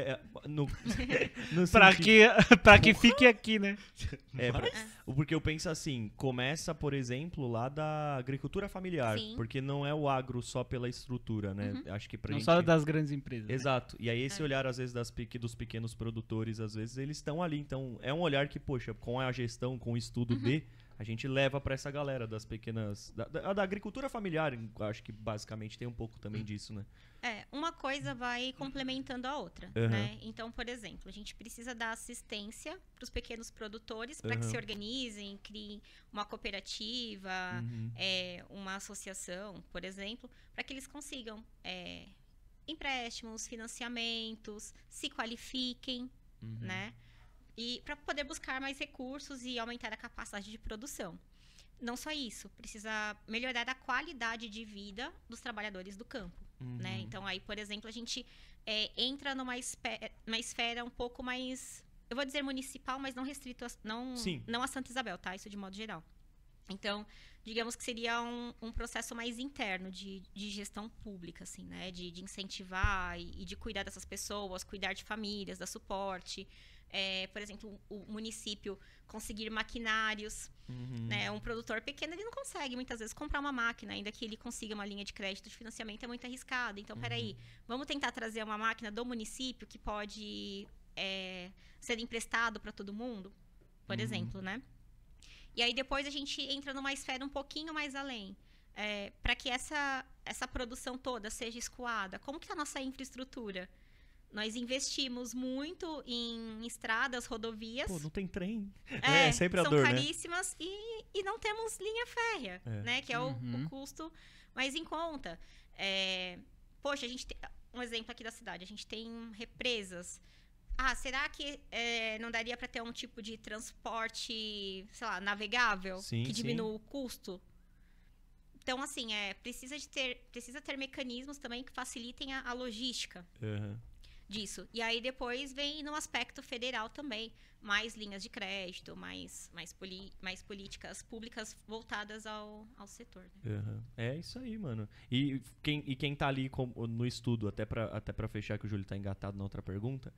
Pra que fique aqui, né? Porque eu penso assim, começa, por exemplo, lá da agricultura familiar, porque não é o agro só pela estrutura, né? Acho que pra não gente... só das grandes empresas. Exato. Né? E aí esse olhar, às vezes, dos pequenos produtores, às vezes, eles estão ali. Então, é um olhar que, poxa, com a gestão, com o estudo a gente leva pra essa galera das pequenas... Da agricultura familiar, acho que basicamente tem um pouco também disso, né? Uma coisa vai complementando a outra, né? Então, por exemplo, a gente precisa dar assistência para os pequenos produtores para que se organizem, criem uma cooperativa, uma associação, por exemplo, para que eles consigam empréstimos, financiamentos, se qualifiquem, né? E para poder buscar mais recursos e aumentar a capacidade de produção. Não só isso, precisa melhorar a qualidade de vida dos trabalhadores do campo. Né? Então, aí, por exemplo, a gente entra numa esfera um pouco mais, eu vou dizer municipal, mas não restrito, não a Santa Isabel, tá? Isso de modo geral. Então, digamos que seria um processo mais interno de gestão pública, assim, né? De incentivar e de cuidar dessas pessoas, cuidar de famílias, dar suporte. Por exemplo, o município conseguir maquinários, né? Um produtor pequeno, ele não consegue muitas vezes comprar uma máquina, ainda que ele consiga uma linha de crédito de financiamento, é muito arriscado. Então, peraí, vamos tentar trazer uma máquina do município que pode ser emprestado para todo mundo, por exemplo, né? E aí depois a gente entra numa esfera um pouquinho mais além. Para que essa produção toda seja escoada, como que é a nossa infraestrutura? Nós investimos muito em estradas, rodovias. Não tem trem. Sempre a são dor, caríssimas, né? E não temos linha férrea, né? Que é o custo mais em conta. Poxa, a gente tem um exemplo aqui da cidade. A gente tem represas. Será que não daria para ter um tipo de transporte, sei lá, navegável? Que diminua o custo? Então, assim, precisa ter mecanismos também que facilitem a logística. Disso. E aí depois vem no aspecto federal também, mais linhas de crédito, mais políticas públicas voltadas ao setor. Né? É isso aí, mano. E quem tá ali no estudo, até pra fechar, que o Júlio tá engatado na outra pergunta,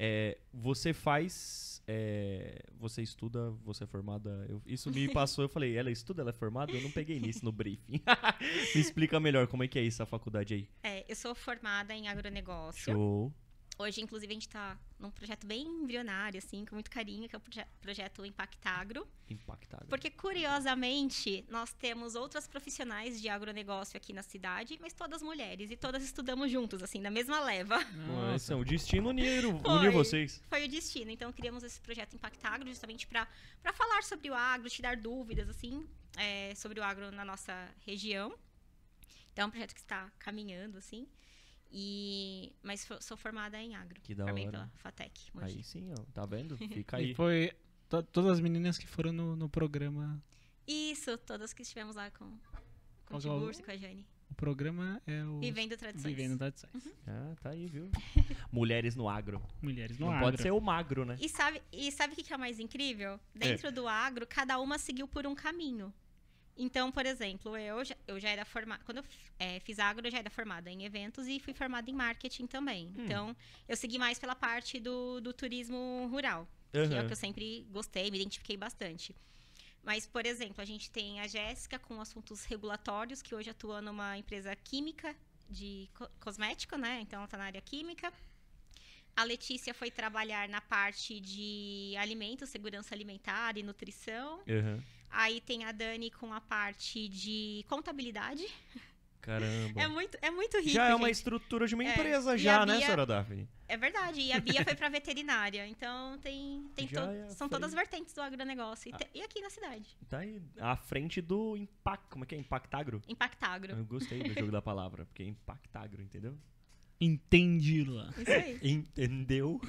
você faz... você estuda, você é formada... Isso me passou, eu falei, ela estuda, ela é formada? Eu não peguei nisso no briefing. Me explica melhor como é que é isso, a faculdade aí. Eu sou formada em agronegócio. Show. Hoje, inclusive, a gente tá num projeto bem embrionário, assim, com muito carinho, que é o projeto Impactagro. Impactagro. Porque, curiosamente, nós temos outras profissionais de agronegócio aqui na cidade, mas todas mulheres. E todas estudamos juntos, assim, na mesma leva. Nossa, o destino uniu Foi. vocês. Foi o destino. Então, criamos esse projeto Impactagro justamente para falar sobre o agro, te dar dúvidas, assim, sobre o agro na nossa região. Então, é um projeto que está caminhando, assim. Mas sou formada em agro. Que da Formei hora. pela FATEC. Mogi. Aí sim, ó. Tá vendo? Fica aí. E foi todas as meninas que foram no programa. Isso, todas que estivemos lá com o Qual que é o- Tiburcio e com a Jane. O programa é o Vivendo Tradições. Vivendo Tradições. Ah, tá aí, viu? Mulheres no agro. Mulheres no Não agro. pode ser o magro, né? E sabe o que é o mais incrível? Dentro do agro, cada uma seguiu por um caminho. Então, por exemplo, eu já era formada... Quando eu fiz agro, eu já era formada em eventos e fui formada em marketing também. Então, eu segui mais pela parte do turismo rural, que é o que eu sempre gostei, me identifiquei bastante. Mas, por exemplo, a gente tem a Jéssica com assuntos regulatórios, que hoje atua numa empresa química de cosmético, né? Então, ela está na área química. A Letícia foi trabalhar na parte de alimentos, segurança alimentar e nutrição. Uhum. Aí tem a Dani com a parte de contabilidade. Caramba. É muito rico, Já é uma gente. estrutura de uma empresa, E já, a né, Bia- senhora Daphne? É verdade. E a Bia foi pra veterinária. Então, são todas vertentes do agronegócio. E aqui na cidade. Tá aí, à frente do Como é que é? Impactagro? Impactagro. Eu gostei do jogo da palavra, porque é Impactagro, entendeu? Entendi lá. Isso aí. Entendeu?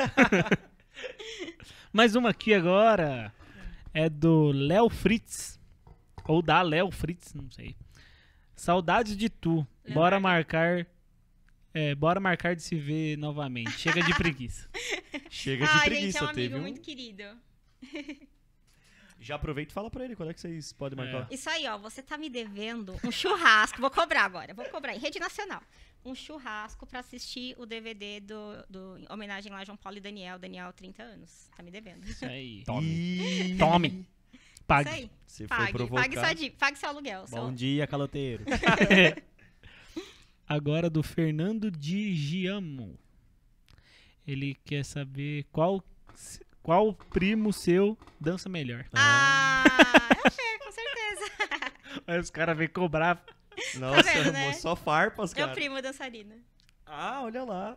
Mais uma aqui agora é do Léo Fritz. Ou da Léo Fritz, não sei. Saudades de tu. Bora marcar de se ver novamente. Chega de preguiça. Chega de Gente, é preguiça, um amigo teve muito querido. Já aproveita e fala pra ele quando é que vocês podem marcar. Isso aí, ó. Você tá me devendo um churrasco. Vou cobrar agora. Vou cobrar em rede nacional. Um churrasco pra assistir o DVD do em homenagem lá a João Paulo e Daniel. Daniel, 30 anos. Tá me devendo. Isso aí. Tome. Tome. Pague. Isso aí. Você foi Pague. provocar. Pague seu aluguel. Bom dia, caloteiro. Agora do Fernando de Giamo. Ele quer saber qual primo seu dança melhor. É o Fer, com certeza. Aí os caras vêm cobrar. Nossa, Tá vendo, né? só farpas, Meu cara. primo dançarina. Ah, olha lá.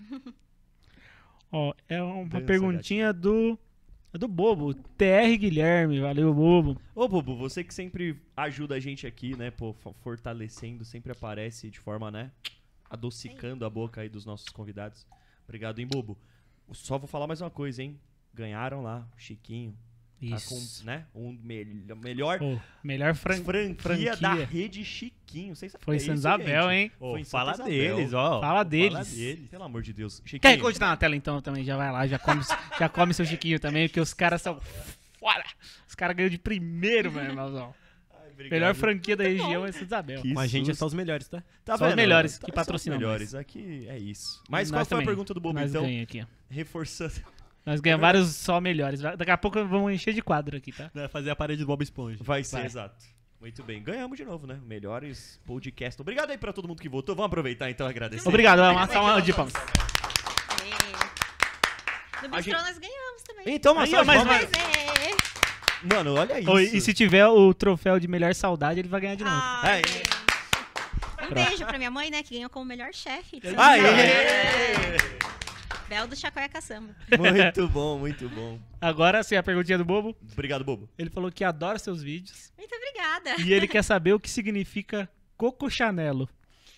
Ó, é uma Dança, perguntinha do Bobo. TR Guilherme. Valeu, Bobo. Ô, Bobo, você que sempre ajuda a gente aqui, né, pô, fortalecendo, sempre aparece de forma, né, adocicando a boca aí dos nossos convidados. Obrigado, hein, Bobo. Só vou falar mais uma coisa, hein. Ganharam lá, o Chiquinho. Isso. Tá com, né, melhor Pô, melhor franquia da rede Chiquinho. Vocês sabem Foi que é Santa isso, Isabel, gente? hein? Foi em Fala Santa Isabel. deles, ó. Fala deles. Pelo amor de Deus. Chiquinho. Quer continuar na tela então também? Já vai lá, já come seu Chiquinho também, porque os caras são fora. Os caras ganham de primeiro, meu irmãozão. Ai, obrigado. Melhor franquia da região é Santa Isabel. Que Com a gente é susto. só os melhores, tá? Tá Só os vendo? melhores que Só os patrocinam melhores, aqui é isso. Mas Nós qual foi também. a pergunta do Bobo, Nós então? ganhamos aqui, ó. Reforçando. Nós ganhamos vários só melhores. Daqui a pouco vamos encher de quadro aqui, tá? Vai fazer a parede do Bob Esponja. Vai ser, Vai. exato. Muito bem. Ganhamos de novo, né? Melhores podcast. Obrigado aí pra todo mundo que votou. Vamos aproveitar então e agradecer. Obrigado, uma salva de palmas. No Bistrô nós ganhamos também. Então, Aí, Marcelo, ó, mas Mas é. Mano, olha isso. Oi, e se tiver o troféu de melhor saudade, ele vai ganhar de novo. Ai, Aí. gente. Um beijo pra minha mãe, né? Que ganhou como melhor chefe. Aê! Bel do Chacoia Caçamba. Muito bom, muito bom. Agora, sim, a perguntinha do Bobo. Obrigado, Bobo. Ele falou que adora seus vídeos. Muito obrigada. E ele quer saber o que significa Coco Chanelo.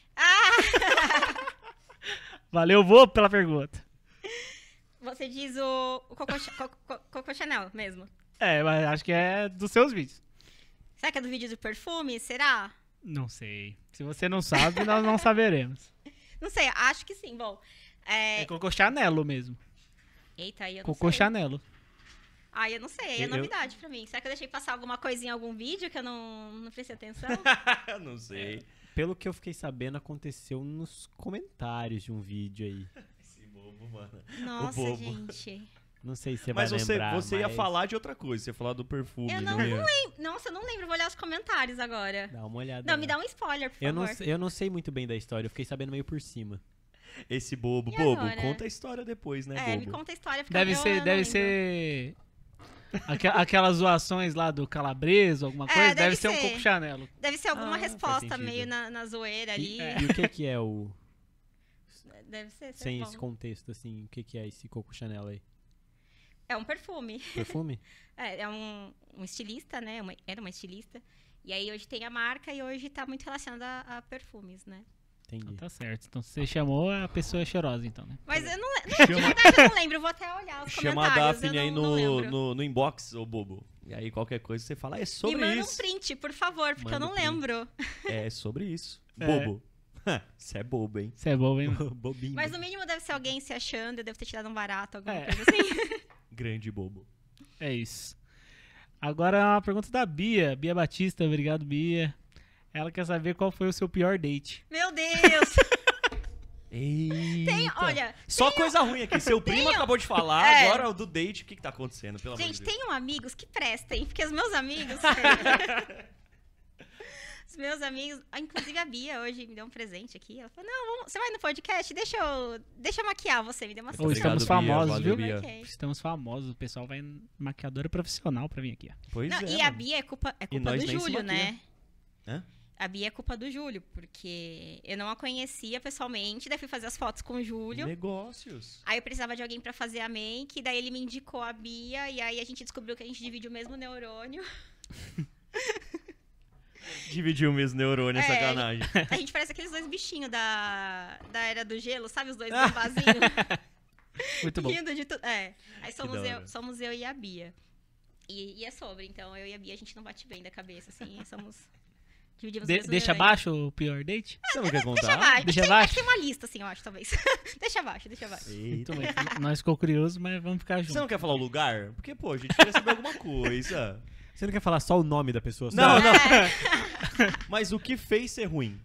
Valeu, Bobo, pela pergunta. Você diz o Coco Chanel mesmo. É, mas acho que é dos seus vídeos. Será que é do vídeo do perfume? Será? Não sei. Se você não sabe, nós não saberemos. Não sei, acho que sim. Bom, É Coco Chanelo mesmo. Eita, aí eu não Coco sei. Chanelo. Ai, eu não sei, aí é Eu- novidade pra mim. Será que eu deixei passar alguma coisinha em algum vídeo que eu não prestei atenção? Não sei. Pelo que eu fiquei sabendo, aconteceu nos comentários de um vídeo aí. Esse Bobo, mano. Nossa, bobo. gente. Não sei se você Mas vai lembrar, você ia mas falar de outra coisa. Você ia falar do perfume. Eu não ia? Nossa, eu não lembro. Vou olhar os comentários agora. Dá uma olhada. Não, lá. me dá um spoiler, por eu favor. não, eu não sei muito bem da história, eu fiquei sabendo meio por cima. Esse bobo. E Bobo, agora? conta a história depois, né, Me bobo? conta a história. Porque Deve eu não lembro. ser... Aquelas zoações lá do Calabreso, alguma coisa, deve ser um Coco Chanelo. Deve ser alguma faz resposta sentido. meio na zoeira ali. E o que é o... Deve ser. Sem bom. esse contexto, assim, o que é esse Coco Chanel aí? É um perfume. Perfume? É um estilista, né? Era uma estilista. E aí hoje tem a marca e hoje tá muito relacionado a perfumes, né? Entendi. Tá certo. Então você chamou a pessoa cheirosa, então, né? Mas eu não lembro. Chama- De verdade, eu não lembro. Eu vou até olhar os Chama a comentários. Daphne eu aí não lembro. no inbox, ô bobo. E aí qualquer coisa você fala, é sobre Me manda isso. um print, por favor, porque Manda eu não print. lembro. É sobre isso. É. Bobo. Você é bobo, hein? Você é bobo, hein? Bobinho. Mas no mínimo deve ser alguém se achando, eu devo ter tirado um barato, alguma É. coisa assim. Grande bobo. É isso. Agora uma pergunta da Bia. Bia Batista, obrigado, Bia. Ela quer saber qual foi o seu pior date. Meu Deus! Eita. Olha, Só coisa ruim aqui. Seu primo acabou de falar, É. agora o do date. O que tá acontecendo, pelo amor de gente, Deus? tenham amigos que prestem, porque os meus amigos... Os meus amigos... Inclusive a Bia hoje me deu um presente aqui. Ela falou, não, você vai no podcast? Deixa eu maquiar você. Me deu uma Ô, surpresa. estamos Bia, famosos, valeu, viu? Bia. Ok. Estamos famosos. O pessoal vai em maquiadora profissional pra vir aqui. Ó. Pois Não, é. e a mano. Bia é culpa E nós do nem se Júlio, maquia. né? Hã? A Bia é culpa do Júlio, porque eu não a conhecia pessoalmente, daí fui fazer as fotos com o Júlio. Negócios. Aí eu precisava de alguém pra fazer a make, daí ele me indicou a Bia, e aí a gente descobriu que a gente divide o mesmo neurônio. Dividiu o mesmo neurônio, É, sacanagem. A gente parece aqueles dois bichinhos da Era do Gelo, sabe? Os dois bombazinhos. Muito bom. Rindo de tudo. É. Aí da hora. somos eu e a Bia. E é sobre, então eu e a Bia a gente não bate bem da cabeça, assim, somos... Dividimos o mesmo Deixa neurônio. abaixo o pior date? Você não quer contar? Deixa abaixo. Deixa Acho que abaixo? tem uma lista, assim, eu acho, talvez. Deixa abaixo. Eita. Muito bem. Nós ficou curioso, mas vamos ficar Você juntos. não quer falar o lugar? Porque, pô, a gente queria saber alguma coisa. Você não quer falar só o nome da pessoa? só? Não, não. É. Mas o que fez ser ruim?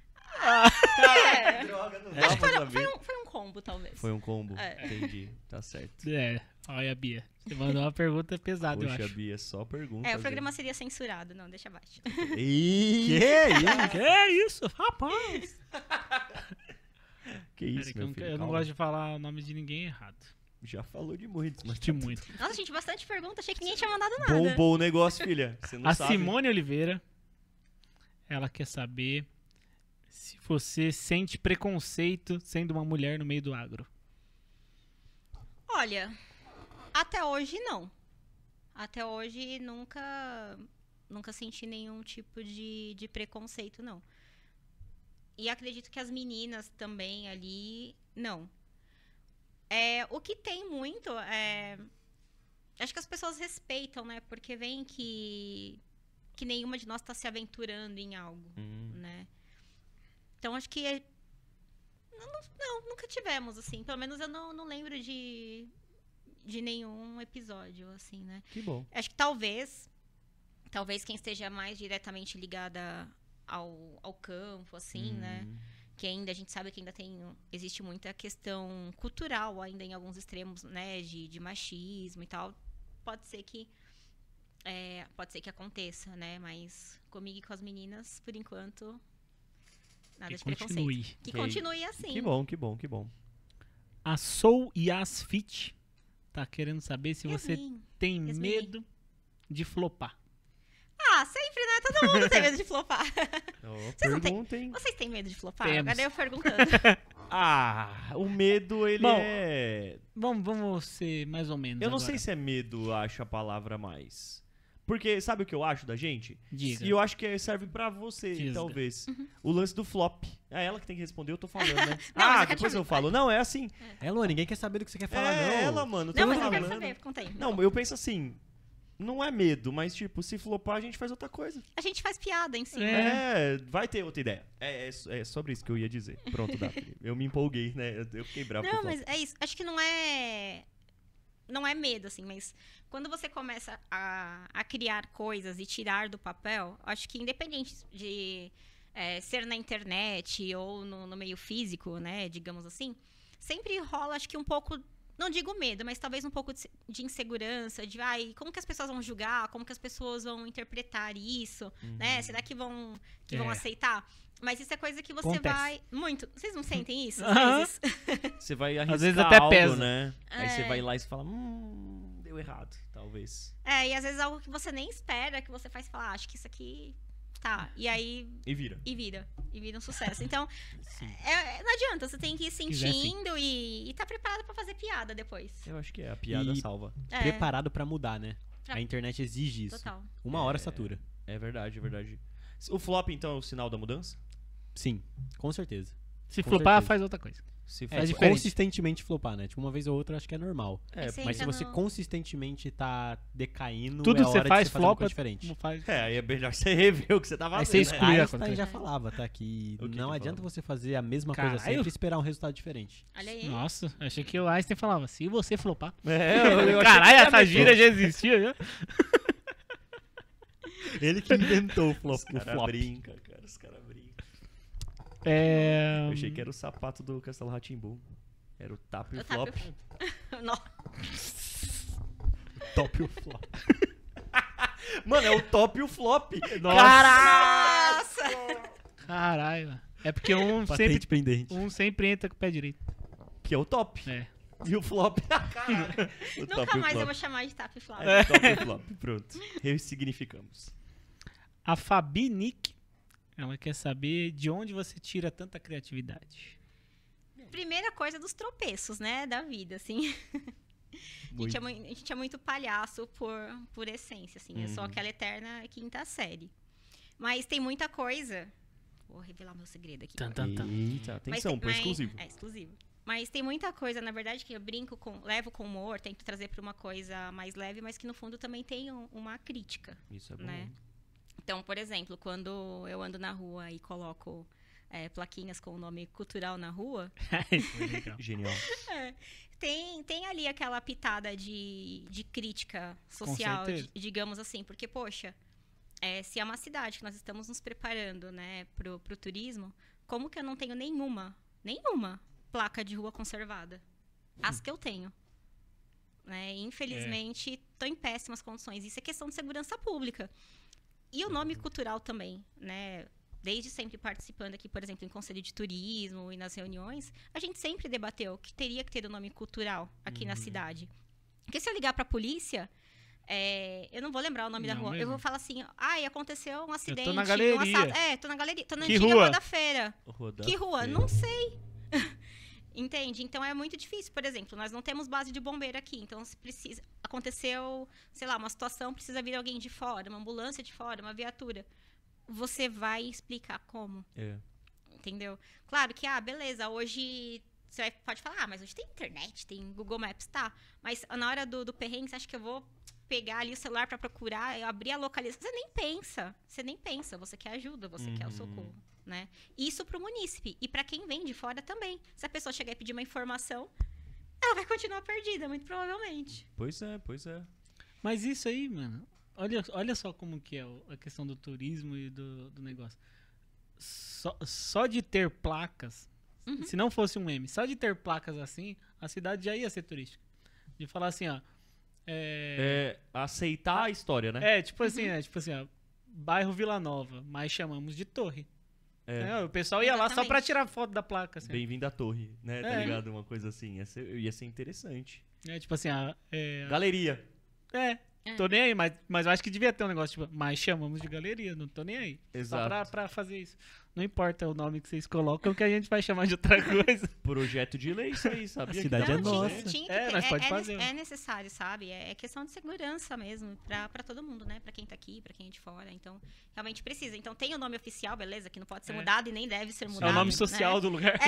É. Droga, não Acho que dá pra saber. foi um combo, talvez. Foi um combo. É. Entendi. Tá certo. É, olha, Bia. Você mandou uma pergunta pesada, eu Poxa, acho. Bia, só pergunta. É, o programa seria censurado. Não, deixa abaixo. Que isso, rapaz? Que isso, Pera, meu que filho? eu não calma. gosto de falar o nome de ninguém errado. Já falou de muitos, mas De muito. Nossa, gente, bastante pergunta. Achei que ninguém tinha mandado nada. bombou o negócio, filha. Você não A sabe. Simone Oliveira, ela quer saber se você sente preconceito sendo uma mulher no meio do agro. Olha, até hoje não. Até hoje nunca senti nenhum tipo de preconceito, não. E acredito que as meninas também ali, não. O que tem muito acho que as pessoas respeitam, né? Porque vem que nenhuma de nós está se aventurando em algo, né? Então acho que não, nunca tivemos, assim. Pelo menos eu não lembro de nenhum episódio, assim, né? Que bom. Acho que talvez quem esteja mais diretamente ligada ao campo, assim, né? Que ainda a gente sabe que ainda existe muita questão cultural ainda em alguns extremos, né? De machismo e tal. Pode ser que aconteça, né? Mas comigo e com as meninas, por enquanto, nada de continue. preconceito. Que continue assim. Que bom, que bom, que bom. A Soul Yas Fit tá querendo saber se você Yasmin. tem Yasmin. medo de flopar. Ah, sempre, né? Todo mundo tem medo de flopar. Oh, não têm- perguntem. Vocês têm medo de flopar? Temos. Agora eu perguntando. Ah, o medo, ele Bom, é... Vamos ser mais ou menos Eu não agora. sei se é medo, acho a palavra mais. Porque sabe o que eu acho da gente? Diga. E eu acho que serve pra você, Diga. talvez. O lance do flop. É ela que tem que responder, eu tô falando, né? Não, mas eu quero depois saber. eu falo. Não, é assim. É, Luan, ninguém quer saber do que você quer falar, É não. ela, mano. Não, tô mas eu falando. quero saber, conta aí. Não, eu penso assim. Não é medo, mas tipo, se flopar, a gente faz outra coisa. A gente faz piada em cima. Vai ter outra ideia. É sobre isso que eu ia dizer. Pronto, Daphne. Eu me empolguei, né? Eu fiquei bravo com Não, o flop. mas é isso. Acho que não é medo, assim, mas quando você começa a criar coisas e tirar do papel, acho que independente de ser na internet ou no meio físico, né, digamos assim, sempre rola, acho que um pouco, não digo medo, mas talvez um pouco de insegurança, de como que as pessoas vão julgar, como que as pessoas vão interpretar isso, né, será que vão aceitar? Mas isso é coisa que você Acontece. vai... Muito. Vocês não sentem isso? Aham. Às vezes? Você vai arriscar Às vezes até algo, pesa. né? Aí você É. vai lá e você fala, deu errado, talvez. E às vezes algo que você nem espera, que você faz falar, acho que isso aqui... Tá. E aí... E vira. E vira um sucesso. Então, não adianta. Você tem que ir quiser, sim. sentindo e tá preparado pra fazer piada depois. Eu acho que a piada E- salva. Preparado pra mudar, né? Pra- A internet exige isso. Total. Uma hora satura. É verdade, é verdade. O flop, então, é o sinal da mudança? Sim, com certeza. Se Com flopar, certeza. faz outra coisa. Se É faz- diferente. Consistentemente flopar, né? Tipo, uma vez ou outra acho que é normal. É, Você Mas se entra você no- consistentemente tá decaindo, Tudo é que hora você faz, de você fazer uma flopa, coisa diferente. não faz. aí é melhor você rever o que você tá Aí fazendo. você né? exclui a Einstein coisa. já falava, tá? Que O que não que adianta falava? você fazer a mesma coisa Caralho. sempre e esperar um resultado diferente. Olha aí. Nossa, achei que o Einstein falava, se você flopar. É, eu achei que Caralho, era essa metrô. gíria já existia, já? Ele que inventou o Os caras brincam, cara. Os caras brincam. Eu achei que era o sapato do Castelo Rá-Tim-Bum. Era o tap e o Eu tava- flop. Não. Top o flop. Mano, é o top e o flop. Nossa! Caralho. É porque um Patente sempre, pendente. sempre entra com o pé direito. Que é o top. É. E o flop. Caralho. O top Nunca e o mais eu flop. vou chamar de tap flop. É, top e flop. Pronto. Ressignificamos. A Fabi Nick, ela quer saber de onde você tira tanta criatividade. Primeira coisa dos tropeços, né? Da vida, assim. A gente é muito palhaço por essência, assim. Eu sou aquela eterna quinta série. Mas tem muita coisa... Vou revelar meu segredo aqui. Tan, tan, tan. Eita, atenção, põe exclusivo. É exclusivo. Mas tem muita coisa, na verdade, que eu levo com humor, tento trazer pra uma coisa mais leve, mas que no fundo também tem uma crítica, Isso é bom. né? Então, por exemplo, quando eu ando na rua e coloco plaquinhas com o nome cultural na rua, Foi legal. Genial. tem ali aquela pitada de crítica social, certeza. digamos assim, porque, poxa, se é uma cidade que nós estamos nos preparando, né, pro turismo, como que eu não tenho nenhuma placa de rua conservada? As que eu tenho. Né? Infelizmente, estou em péssimas condições. Isso é questão de segurança pública. E o nome cultural também, né? Desde sempre participando aqui, por exemplo, em conselho de turismo e nas reuniões, a gente sempre debateu que teria que ter o nome cultural aqui na cidade. Porque se eu ligar para a polícia, eu não vou lembrar o nome da Não rua. mesmo. Eu vou falar assim, aconteceu um acidente. na galeria. Um assalto. Tô na galeria. Tô na Que antiga rua? Rua da Feira. Que rua? Feira. Não sei. Entende? Então é muito difícil. Por exemplo, nós não temos base de bombeiro aqui. Então, se precisa. Aconteceu, sei lá, uma situação, precisa vir alguém de fora, uma ambulância de fora, uma viatura. Você vai explicar como. Entendeu? Claro que, beleza, hoje você pode falar, mas hoje tem internet, tem Google Maps, tá. Mas na hora do perrengue, você acha que eu vou pegar ali o celular pra procurar, eu abrir a localização? Você nem pensa. Você quer ajuda, você quer o socorro, né? Isso pro munícipe. E pra quem vem de fora também. Se a pessoa chegar e pedir uma informação, ela vai continuar perdida, muito provavelmente. Pois é. Mas isso aí, mano, olha só como que é a questão do turismo e do negócio. Só de ter placas, se não fosse um meme, só de ter placas assim, a cidade já ia ser turística. De falar assim, ó... Aceitar a história, né? tipo assim, ó, bairro Vila Nova, mas chamamos de torre. O pessoal ia lá só Exatamente. pra tirar foto da placa, assim. Bem-vindo à torre, né? Tá É. ligado? Uma coisa assim. Ia ser interessante. Tipo assim, Galeria. tô nem aí, mas eu acho que devia ter um negócio, tipo, mas chamamos de galeria, não tô nem aí. Exato. Só pra fazer isso. Não importa o nome que vocês colocam, que a gente vai chamar de outra coisa. Projeto de lei, isso aí, sabia? A cidade é Que dá pra nossa. fazer? Tinha que É, ter. nós pode fazer. É necessário, sabe? É questão de segurança mesmo, pra todo mundo, né? Pra quem tá aqui, pra quem é de fora. Então, realmente precisa. Então, tem o nome oficial, beleza? Que não pode ser mudado e nem deve ser mudado. É o nome social né? do lugar.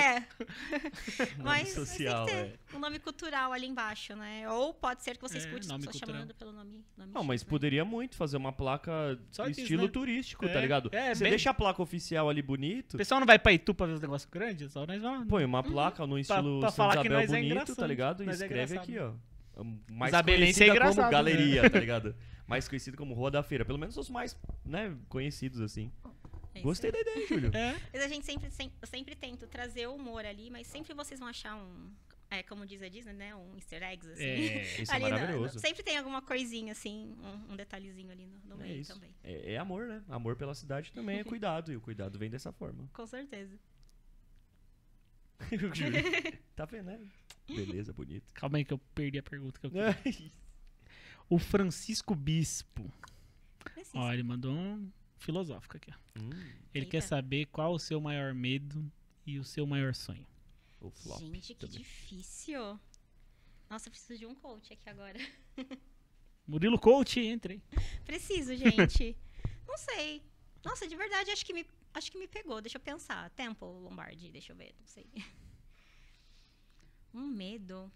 Nome social, tem que ter um nome cultural ali embaixo, né? Ou pode ser que você escute as nome pessoas cultural. chamando pelo nome Não, mas X, né? poderia muito fazer uma placa Só disso, estilo né? turístico, É, tá ligado? é, Você bem- deixa a placa oficial ali bonito, O pessoal não vai pra Itu pra ver os negócios grandes? Só nós vamos. põe uma placa no estilo pra Santa falar que Isabel nós é bonito, engraçado, tá ligado? E nós é escreve engraçado. aqui, ó. Mais Isabelense é conhecida engraçado, como né? galeria, tá ligado? Mais conhecido como Rua da Feira. Pelo menos os mais, né, conhecidos, assim. É isso Gostei aí. da ideia, Júlio. É. Mas a gente eu sempre tento trazer o humor ali, mas sempre vocês vão achar como diz a Disney, né? Um easter eggs, assim. Isso é maravilhoso. Sempre tem alguma coisinha, assim, um detalhezinho ali no meio isso. também. É amor, né? Amor pela cidade também é cuidado, e o cuidado vem dessa forma. Com certeza. Tá vendo, né? Beleza, bonito. Calma aí que eu perdi a pergunta que eu queria. O Francisco Bispo. Ó, ele mandou um filosófico aqui, ó. Ele quer saber qual o seu maior medo e o seu maior sonho. O flop. Gente, que difícil. Nossa, eu preciso de um coach aqui agora. Murilo Coach, entre. Preciso, gente. Não sei. Nossa, de verdade, acho que me pegou. Deixa eu pensar. Tempo, Lombardi, deixa eu ver. Não sei. Um medo.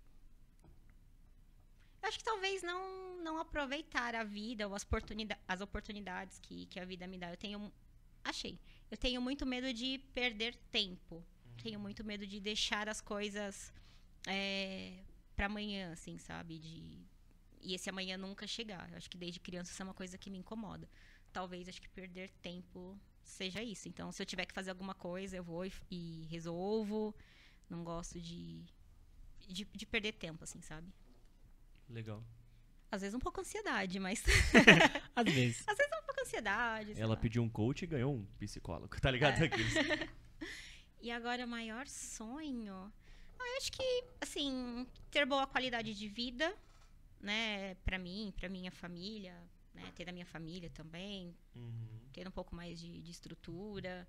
Eu acho que talvez não aproveitar a vida ou as oportunidades que a vida me dá. Eu tenho muito medo de perder tempo. Tenho muito medo de deixar as coisas pra amanhã, assim, sabe? E esse amanhã nunca chegar. Eu acho que desde criança isso é uma coisa que me incomoda. Talvez, acho que perder tempo seja isso. Então, se eu tiver que fazer alguma coisa, eu vou e resolvo. Não gosto de perder tempo, assim, sabe? Legal. Às vezes um pouco ansiedade, mas... Às vezes. Às vezes um pouco ansiedade, sei Ela lá. pediu um coach e ganhou um psicólogo, tá ligado? E agora, o maior sonho? Eu acho que, assim, ter boa qualidade de vida, né? Pra mim, pra minha família, né? Ter da minha família também. Ter um pouco mais de estrutura.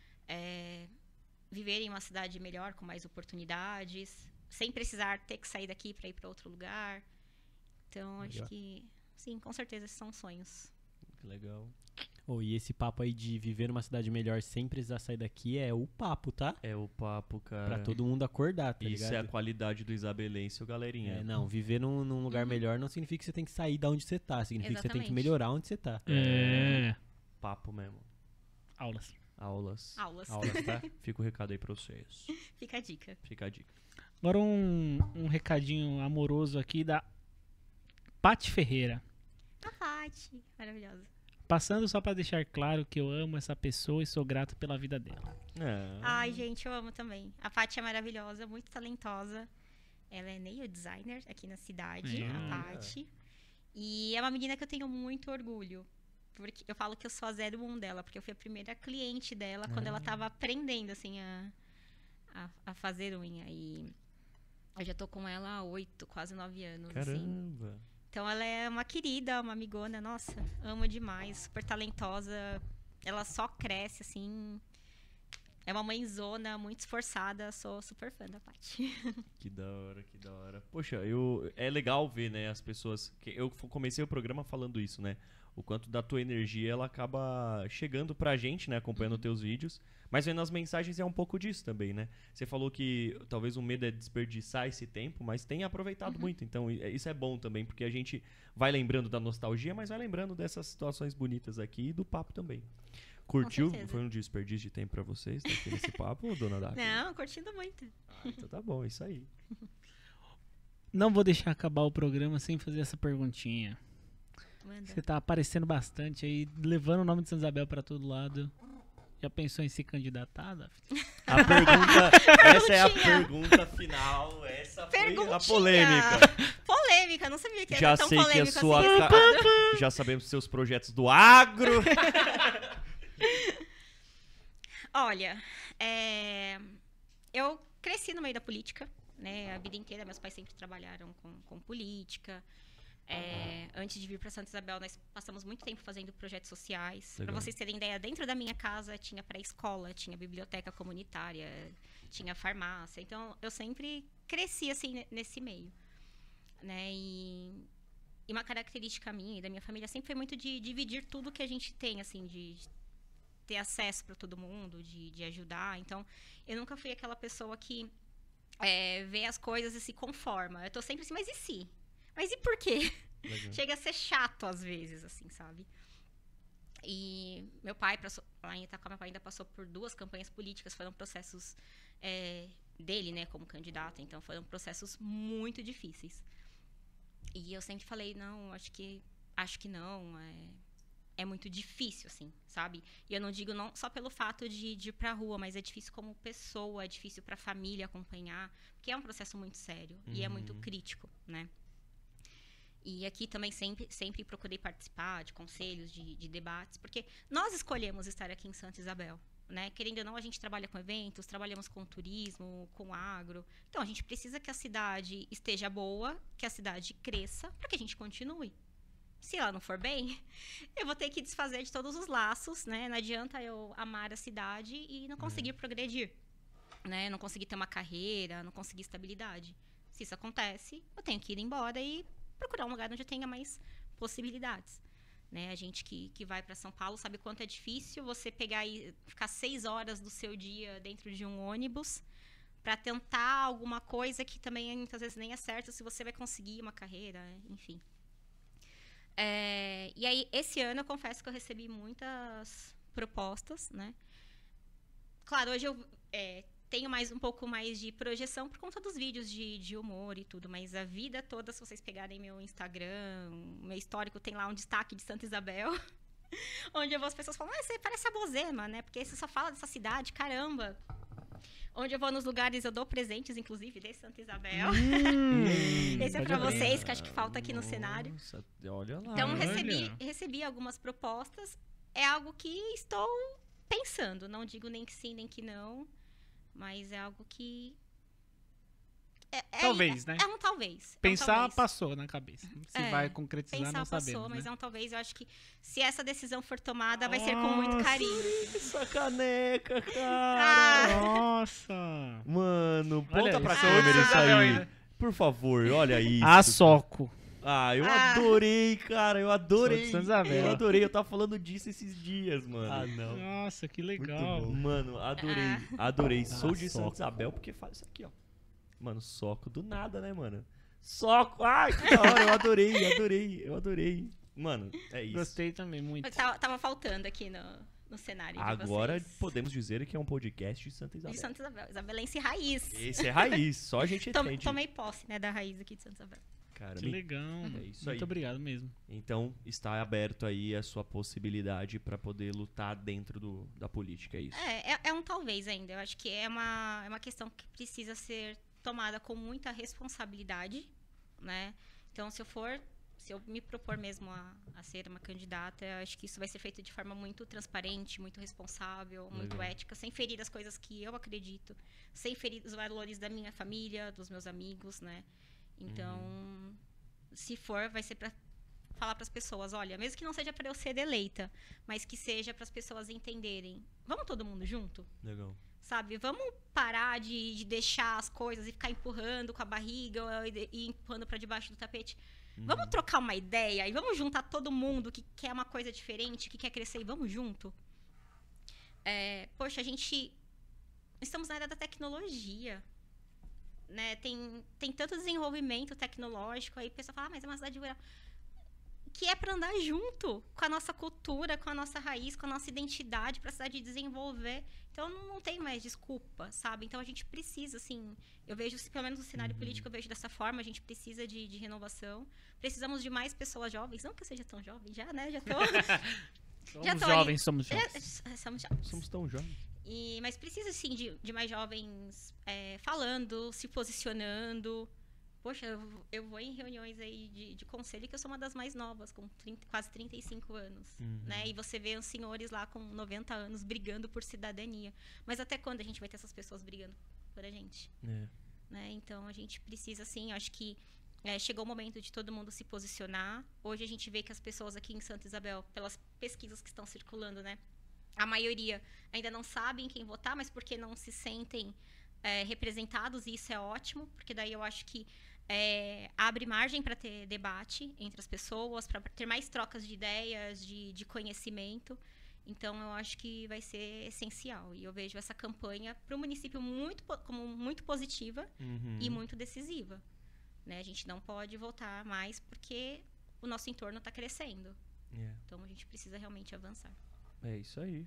Viver em uma cidade melhor, com mais oportunidades. Sem precisar ter que sair daqui pra ir pra outro lugar. Então, acho que, sim, com certeza, esses são sonhos. Que legal. E esse papo aí de viver numa cidade melhor sem precisar sair daqui é o papo, tá? É o papo, cara. Pra todo mundo acordar, tá ligado? Isso é a qualidade do isabelense, galerinha. Não, viver num lugar melhor não significa que você tem que sair da onde você tá. Significa que você tem que melhorar onde você tá. Papo mesmo. Aulas, tá? Fica o recado aí pra vocês. Fica a dica. Fica a dica. Agora um recadinho amoroso aqui da Paty Ferreira. A Paty, maravilhosa. Passando só pra deixar claro que eu amo essa pessoa e sou grato pela vida dela. Ai, gente, eu amo também. A Paty é maravilhosa, muito talentosa. Ela é nail designer aqui na cidade, a Paty. E é uma menina que eu tenho muito orgulho. Porque eu falo que eu sou a 01 dela, porque eu fui a primeira cliente dela quando ela tava aprendendo, assim, a fazer unha. E eu já tô com ela há 8, quase 9 anos. Caramba! Assim. Então ela é uma querida, uma amigona, nossa, amo demais, super talentosa. Ela só cresce, assim. É uma mãezona muito esforçada, sou super fã da Paty. Que da hora, que da hora. Poxa, é legal ver, né, as pessoas... Eu comecei o programa falando isso, né? O quanto da tua energia, ela acaba chegando pra gente, né, acompanhando teus vídeos. Mas vendo as mensagens é um pouco disso também, né? Você falou que talvez o medo é desperdiçar esse tempo, mas tem aproveitado muito. Então, isso é bom também, porque a gente vai lembrando da nostalgia, mas vai lembrando dessas situações bonitas aqui e do papo também. Curtiu? Foi um desperdício de tempo pra vocês aqui nesse papo, dona Daphne? Não, curtindo muito. Então tá bom, é isso aí. Não vou deixar acabar o programa sem fazer essa perguntinha. Manda. Você tá aparecendo bastante aí, levando o nome de Santa Isabel pra todo lado. Já pensou em se candidatar, Daphne? A pergunta... essa é a pergunta final. Essa foi a polêmica. Polêmica, não sabia que era Já tão sei polêmico que a sua assim. Já sabemos seus projetos do agro. Olha, eu cresci no meio da política, né? A vida inteira, meus pais sempre trabalharam com política. Antes de vir para Santa Isabel, nós passamos muito tempo fazendo projetos sociais. Para vocês terem ideia, dentro da minha casa tinha pré-escola, tinha biblioteca comunitária, tinha farmácia. Então, eu sempre cresci assim nesse meio, né? E uma característica minha e da minha família sempre foi muito de dividir tudo que a gente tem, assim, de ter acesso para todo mundo, de ajudar. Então, eu nunca fui aquela pessoa que vê as coisas e se conforma. Eu tô sempre assim, mas e se? Mas e por quê? Legal. Chega a ser chato às vezes, assim, sabe? E meu pai, lá em Itaquá, meu pai ainda passou por 2 campanhas políticas, foram processos dele, né, como candidato, então foram processos muito difíceis. E eu sempre falei, não, acho que não, é muito difícil, assim, sabe? E eu não digo não só pelo fato de ir pra rua, mas é difícil como pessoa, é difícil pra família acompanhar, porque é um processo muito sério e é muito crítico, né? E aqui também sempre procurei participar de conselhos, de debates, porque nós escolhemos estar aqui em Santa Isabel, né? Querendo ou não, a gente trabalha com eventos, trabalhamos com turismo, com agro. Então, a gente precisa que a cidade esteja boa, que a cidade cresça, para que a gente continue. Se ela não for bem, eu vou ter que desfazer de todos os laços, né? Não adianta eu amar a cidade e não conseguir progredir, né? Não conseguir ter uma carreira, não conseguir estabilidade. Se isso acontece, eu tenho que ir embora e procurar um lugar onde eu tenha mais possibilidades, né? A gente que vai para São Paulo sabe quanto é difícil você pegar e ficar 6 horas do seu dia dentro de um ônibus para tentar alguma coisa que também muitas vezes nem é certo se você vai conseguir uma carreira, enfim. E aí, esse ano, eu confesso que eu recebi muitas propostas, né? Claro, hoje eu tenho um pouco mais de projeção por conta dos vídeos de humor e tudo, mas a vida toda, se vocês pegarem meu Instagram, meu histórico, tem lá um destaque de Santa Isabel, onde as pessoas falam, você parece a Bozema, né? Porque você só fala dessa cidade, caramba. Onde eu vou nos lugares, eu dou presentes, inclusive, de Santa Isabel. Esse é pra vocês, que acho que falta aqui no cenário. Olha lá. Então, recebi algumas propostas. É algo que estou pensando. Não digo nem que sim, nem que não. Mas é algo que... talvez, né? É um talvez. Pensar, talvez. Passou na cabeça. Se vai concretizar, pensar, não sabemos, passou, mas né? é um talvez. Eu acho que se essa decisão for tomada, vai ser com muito carinho. Essa caneca, cara! Nossa! Mano, Olha ponta pra isso. câmera isso aí. Isabel, Por favor, olha isso. A Soco. Eu adorei, cara. Eu adorei. Sou de Santa Isabel. Eu adorei. Eu tava falando disso esses dias, mano. não. Nossa, que legal. Mano, adorei. Adorei. Sou de Soco. Santa Isabel porque faz isso aqui, ó. Mano, soco do nada, né, mano? Soco. Ai, que da hora. Eu adorei. Mano, é isso. Gostei também, muito. Tava faltando aqui no cenário de Agora vocês. podemos dizer que é um podcast de Santa Isabel. De Santa Isabel. Isabelense raiz. Esse é raiz. Só a gente entende. Tomei posse, né, da raiz aqui de Santa Isabel. Caramba. Que legal. É isso Muito aí. obrigado mesmo. Então, está aberto aí a sua possibilidade para poder lutar dentro da política, é isso? É um talvez ainda. Eu acho que é uma questão que precisa ser tomada com muita responsabilidade, né? Então, se eu me propor mesmo a ser uma candidata, eu acho que isso vai ser feito de forma muito transparente, muito responsável, muito ética, sem ferir as coisas que eu acredito, sem ferir os valores da minha família, dos meus amigos, né? Então, se for, vai ser para falar para as pessoas, olha, mesmo que não seja para eu ser eleita, mas que seja para as pessoas entenderem, vamos todo mundo junto? Legal. Sabe, vamos parar de deixar as coisas e ficar empurrando com a barriga e empurrando para debaixo do tapete. Vamos trocar uma ideia e vamos juntar todo mundo que quer uma coisa diferente, que quer crescer e vamos junto. Poxa, estamos na era da tecnologia, né? Tem tanto desenvolvimento tecnológico, aí a pessoa fala, mas é uma cidade rural. Que é para andar junto com a nossa cultura, com a nossa raiz, com a nossa identidade, para a cidade desenvolver. Então, não tem mais desculpa, sabe? Então, a gente precisa, assim... Eu vejo, pelo menos no cenário político, eu vejo dessa forma. A gente precisa de renovação. Precisamos de mais pessoas jovens. Não que eu seja tão jovem já, né? Já tô... Somos jovens. Somos jovens. Somos tão jovens. Mas precisa, sim, de mais jovens falando, se posicionando... Poxa, eu vou em reuniões aí de conselho que eu sou uma das mais novas, com quase 35 anos, né? E você vê os senhores lá com 90 anos brigando por cidadania. Mas até quando a gente vai ter essas pessoas brigando por a gente? Né? Então, a gente precisa, assim, acho que chegou o momento de todo mundo se posicionar. Hoje a gente vê que as pessoas aqui em Santa Isabel, pelas pesquisas que estão circulando, né? A maioria ainda não sabem quem votar, mas porque não se sentem representados, e isso é ótimo, porque daí eu acho que abre margem para ter debate entre as pessoas, para ter mais trocas de ideias, de conhecimento. Então, eu acho que vai ser essencial. E eu vejo essa campanha para o município como muito positiva e muito decisiva. Né? A gente não pode voltar mais porque o nosso entorno está crescendo. Então, a gente precisa realmente avançar. É isso aí.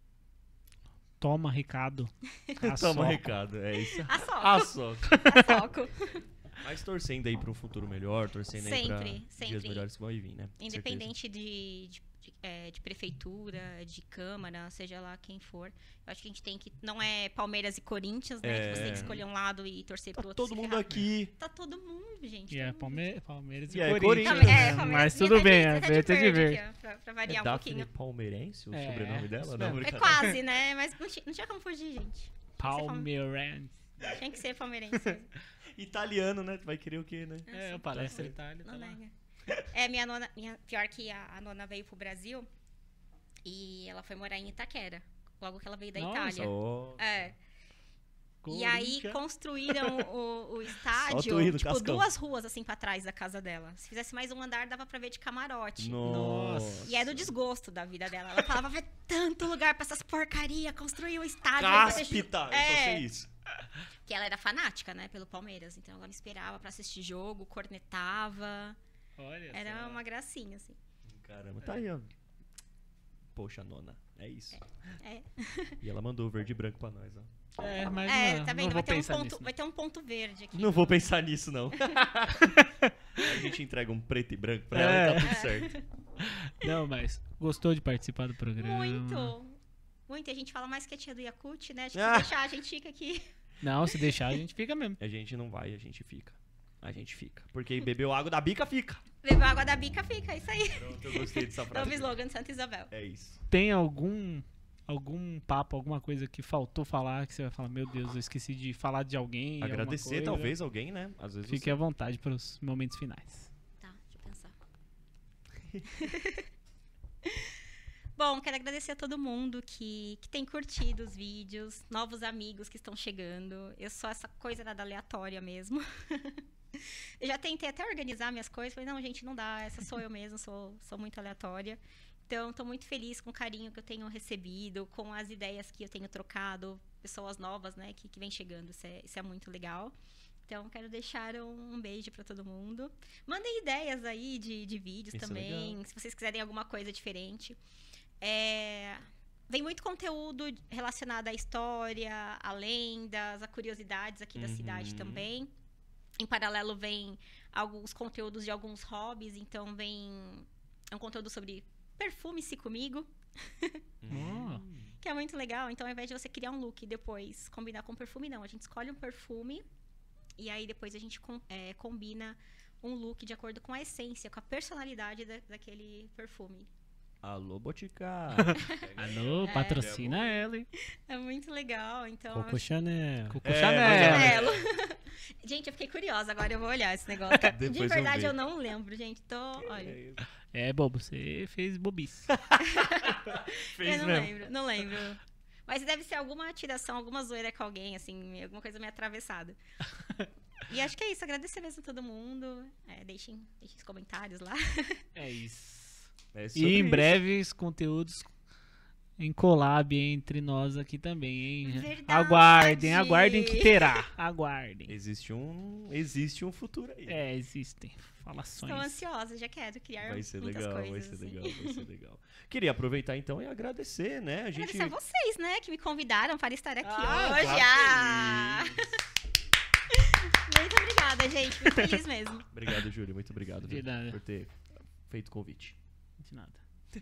Toma, recado. Toma, recado. É isso. A Soco. Mas torcendo aí para um futuro melhor, torcendo aí para dias melhores que vão vir, né? Independente de de prefeitura, de câmara, seja lá quem for. Eu acho que a gente tem que... Não é Palmeiras e Corinthians, né? Que você tem que escolher um lado e torcer pro outro. Tá todo mundo aqui. Tá todo mundo, gente. E é Palmeiras Palmeiras e é Corinthians. Palmeiras. Mas tudo bem, é verde de verde. aqui, ó, pra variar um Daphne pouquinho. Palmeirense, o sobrenome dela? Não, É quase, né? Mas não tinha como fugir, gente. Palmeirense. Tinha que ser palmeirense mesmo. Italiano, né? Tu vai querer o quê, né? É, o Palestra Itália. Não Tá lá. nega. Minha nona... Pior que a nona veio pro Brasil e ela foi morar em Itaquera. Logo que ela veio da Itália. Oh. É. Corinthians. E aí construíram o Só estádio, tu indo, tipo, Cascão. 2 ruas assim pra trás da casa dela. Se fizesse mais um andar, dava pra ver de camarote. Nossa. E era o desgosto da vida dela. Ela falava, vai tanto lugar pra essas porcaria, construir um estádio. Cáspita! Eu só É. sei isso. Que ela era fanática, né, pelo Palmeiras. Então ela me esperava pra assistir jogo, cornetava. Olha Era só. uma gracinha, assim. Caramba, tá aí, ó. Poxa, nona. É isso. É. E ela mandou o verde e branco pra nós, ó. É, mas Tá não vendo? vou Vai ter, um pensar ponto, nisso. vai ter um ponto verde aqui. Não vou pensar nisso, não. A gente entrega um preto e branco pra ela e tá tudo certo. Não, mas gostou de participar do programa? Muito. Muito. E a gente fala mais que a tia do Yakult, né? Acho que Ah. se deixar, a gente fica aqui. Não, se deixar a gente fica mesmo. A gente não vai, a gente fica. A gente fica. Porque bebeu água da bica, fica. Bebeu água da bica, fica. É isso aí. Pronto, eu gostei dessa frase. Novo slogan de Santa Isabel. É isso. Tem algum papo, alguma coisa que faltou falar, que você vai falar, meu Deus, eu esqueci de falar de alguém. alguma Agradecer, coisa? talvez, alguém, né? Às vezes Fique à vontade para os momentos finais. Tá, deixa eu pensar. Bom, quero agradecer a todo mundo que tem curtido os vídeos, novos amigos que estão chegando. Eu sou essa coisa nada aleatória mesmo. Eu já tentei até organizar minhas coisas, falei, não, gente, não dá, essa sou eu mesmo, sou muito aleatória. Então, estou muito feliz com o carinho que eu tenho recebido, com as ideias que eu tenho trocado, pessoas novas, né, que vem chegando, isso é muito legal. Então, quero deixar um beijo para todo mundo. Mandem ideias aí de vídeos Isso também, se vocês quiserem alguma coisa diferente. Vem muito conteúdo relacionado à história, a lendas, a curiosidades aqui da cidade também. Em paralelo, vem alguns conteúdos de alguns hobbies. Então, é um conteúdo sobre perfume-se comigo. Que é muito legal. Então, ao invés de você criar um look e depois combinar com perfume, não. A gente escolhe um perfume e aí depois a gente combina um look de acordo com a essência, com a personalidade daquele perfume. Alô, Boticário. Alô, patrocina ela, hein? É muito legal. Então, Coco Chanel. Coco É, Chanel. Gente, eu fiquei curiosa. Agora eu vou olhar esse negócio. De Depois verdade, eu eu não lembro, gente. Olha, É, bobo, você fez bobice. Fez eu mesmo. não lembro. Mas deve ser alguma tiração, alguma zoeira com alguém, assim, alguma coisa meio atravessada. E acho que é isso. Agradecer mesmo a todo mundo. Deixem os comentários lá. É isso. É E sobre em isso. breve os conteúdos em collab entre nós aqui também, hein? Verdade. Aguardem que terá. Aguardem. Existe um futuro aí. Existem falações. Estou ansiosa, já quero criar Vai ser muitas legal, coisas. vai ser assim. legal, vai ser legal. Queria aproveitar então e agradecer, né? A gente... Agradecer a vocês, né, que me convidaram para estar aqui Ah, hoje. claro que é isso. Muito obrigada, gente. Muito feliz mesmo. Obrigado, Júlio. Muito obrigado De nada. por ter feito o convite. De nada.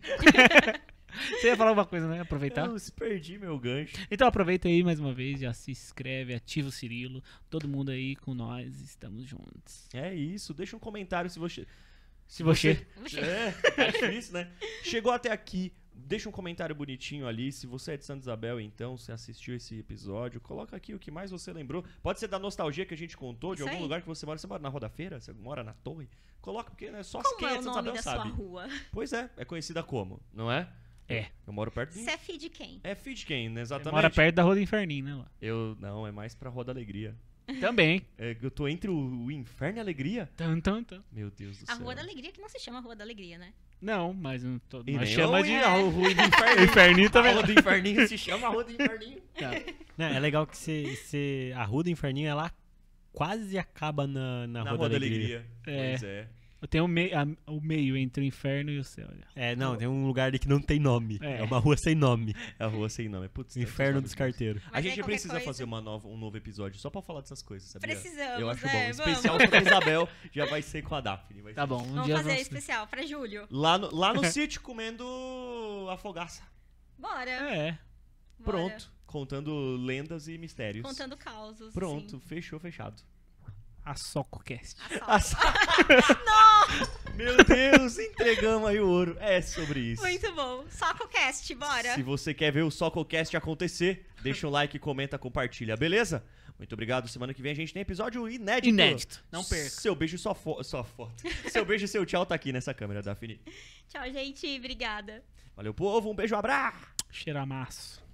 Você ia falar alguma coisa, né? Aproveitar? Eu perdi meu gancho. Então aproveita aí mais uma vez, já se inscreve, ativa o Cirilo. Todo mundo aí com nós, estamos juntos. É isso. Deixa um comentário se você... Se você... É difícil, né? Chegou até aqui, deixa um comentário bonitinho ali. Se você é de Santa Isabel, então, você assistiu esse episódio, coloca aqui o que mais você lembrou. Pode ser da nostalgia que a gente contou, de Isso algum aí. lugar que você mora. Você mora na Rua da Feira? Você mora na Torre? Coloca, porque né, só Como quem é é o de Santa nome Isabel da sabe. sua rua? Pois é conhecida como, não é? É. Eu moro perto de... Você é filho de quem? É Fitken, né? Exatamente. Mora perto da Rua do Inferninho, né? Lá. Não, é mais pra Rua da Alegria. Também. Eu tô entre o Inferno e a Alegria? Tan. Meu Deus do A céu. Rua da Alegria, que não se chama Rua da Alegria, né? Não, mas não tô, E nós nem chama eu de ia, a Rua do Inferno. Inferninho A também. Rua do Inferninho se chama Rua do Inferninho. Não, é legal que a Rua do Inferninho, ela quase acaba na Rua da Alegria. É. Pois é. Tem o meio entre o inferno e o céu. Não, tem um lugar ali que não tem nome. É uma rua sem nome. É a rua sem nome. Putz, Inferno dos carteiros. A gente precisa fazer um novo episódio só pra falar dessas coisas, sabia? Precisamos, eu acho bom. Vamos. Especial sobre a Isabel já vai ser com a Daphne. Tá bom. Vamos fazer especial pra julho. Lá no sítio, comendo afogaça. Bora. Pronto. Contando lendas e mistérios. Contando causos. Pronto, sim. fechado. A SocoCast. Não! Meu Deus, entregamos aí o ouro. É sobre isso. Muito bom. SocoCast, bora. Se você quer ver o SocoCast acontecer, deixa um like, comenta, compartilha, beleza? Muito obrigado. Semana que vem a gente tem episódio inédito. Não perca. Seu beijo e sua foto. Seu beijo e seu tchau tá aqui nessa câmera, Daphne. Tchau, gente. Obrigada. Valeu, povo. Um beijo, abraço. Cheiramaço.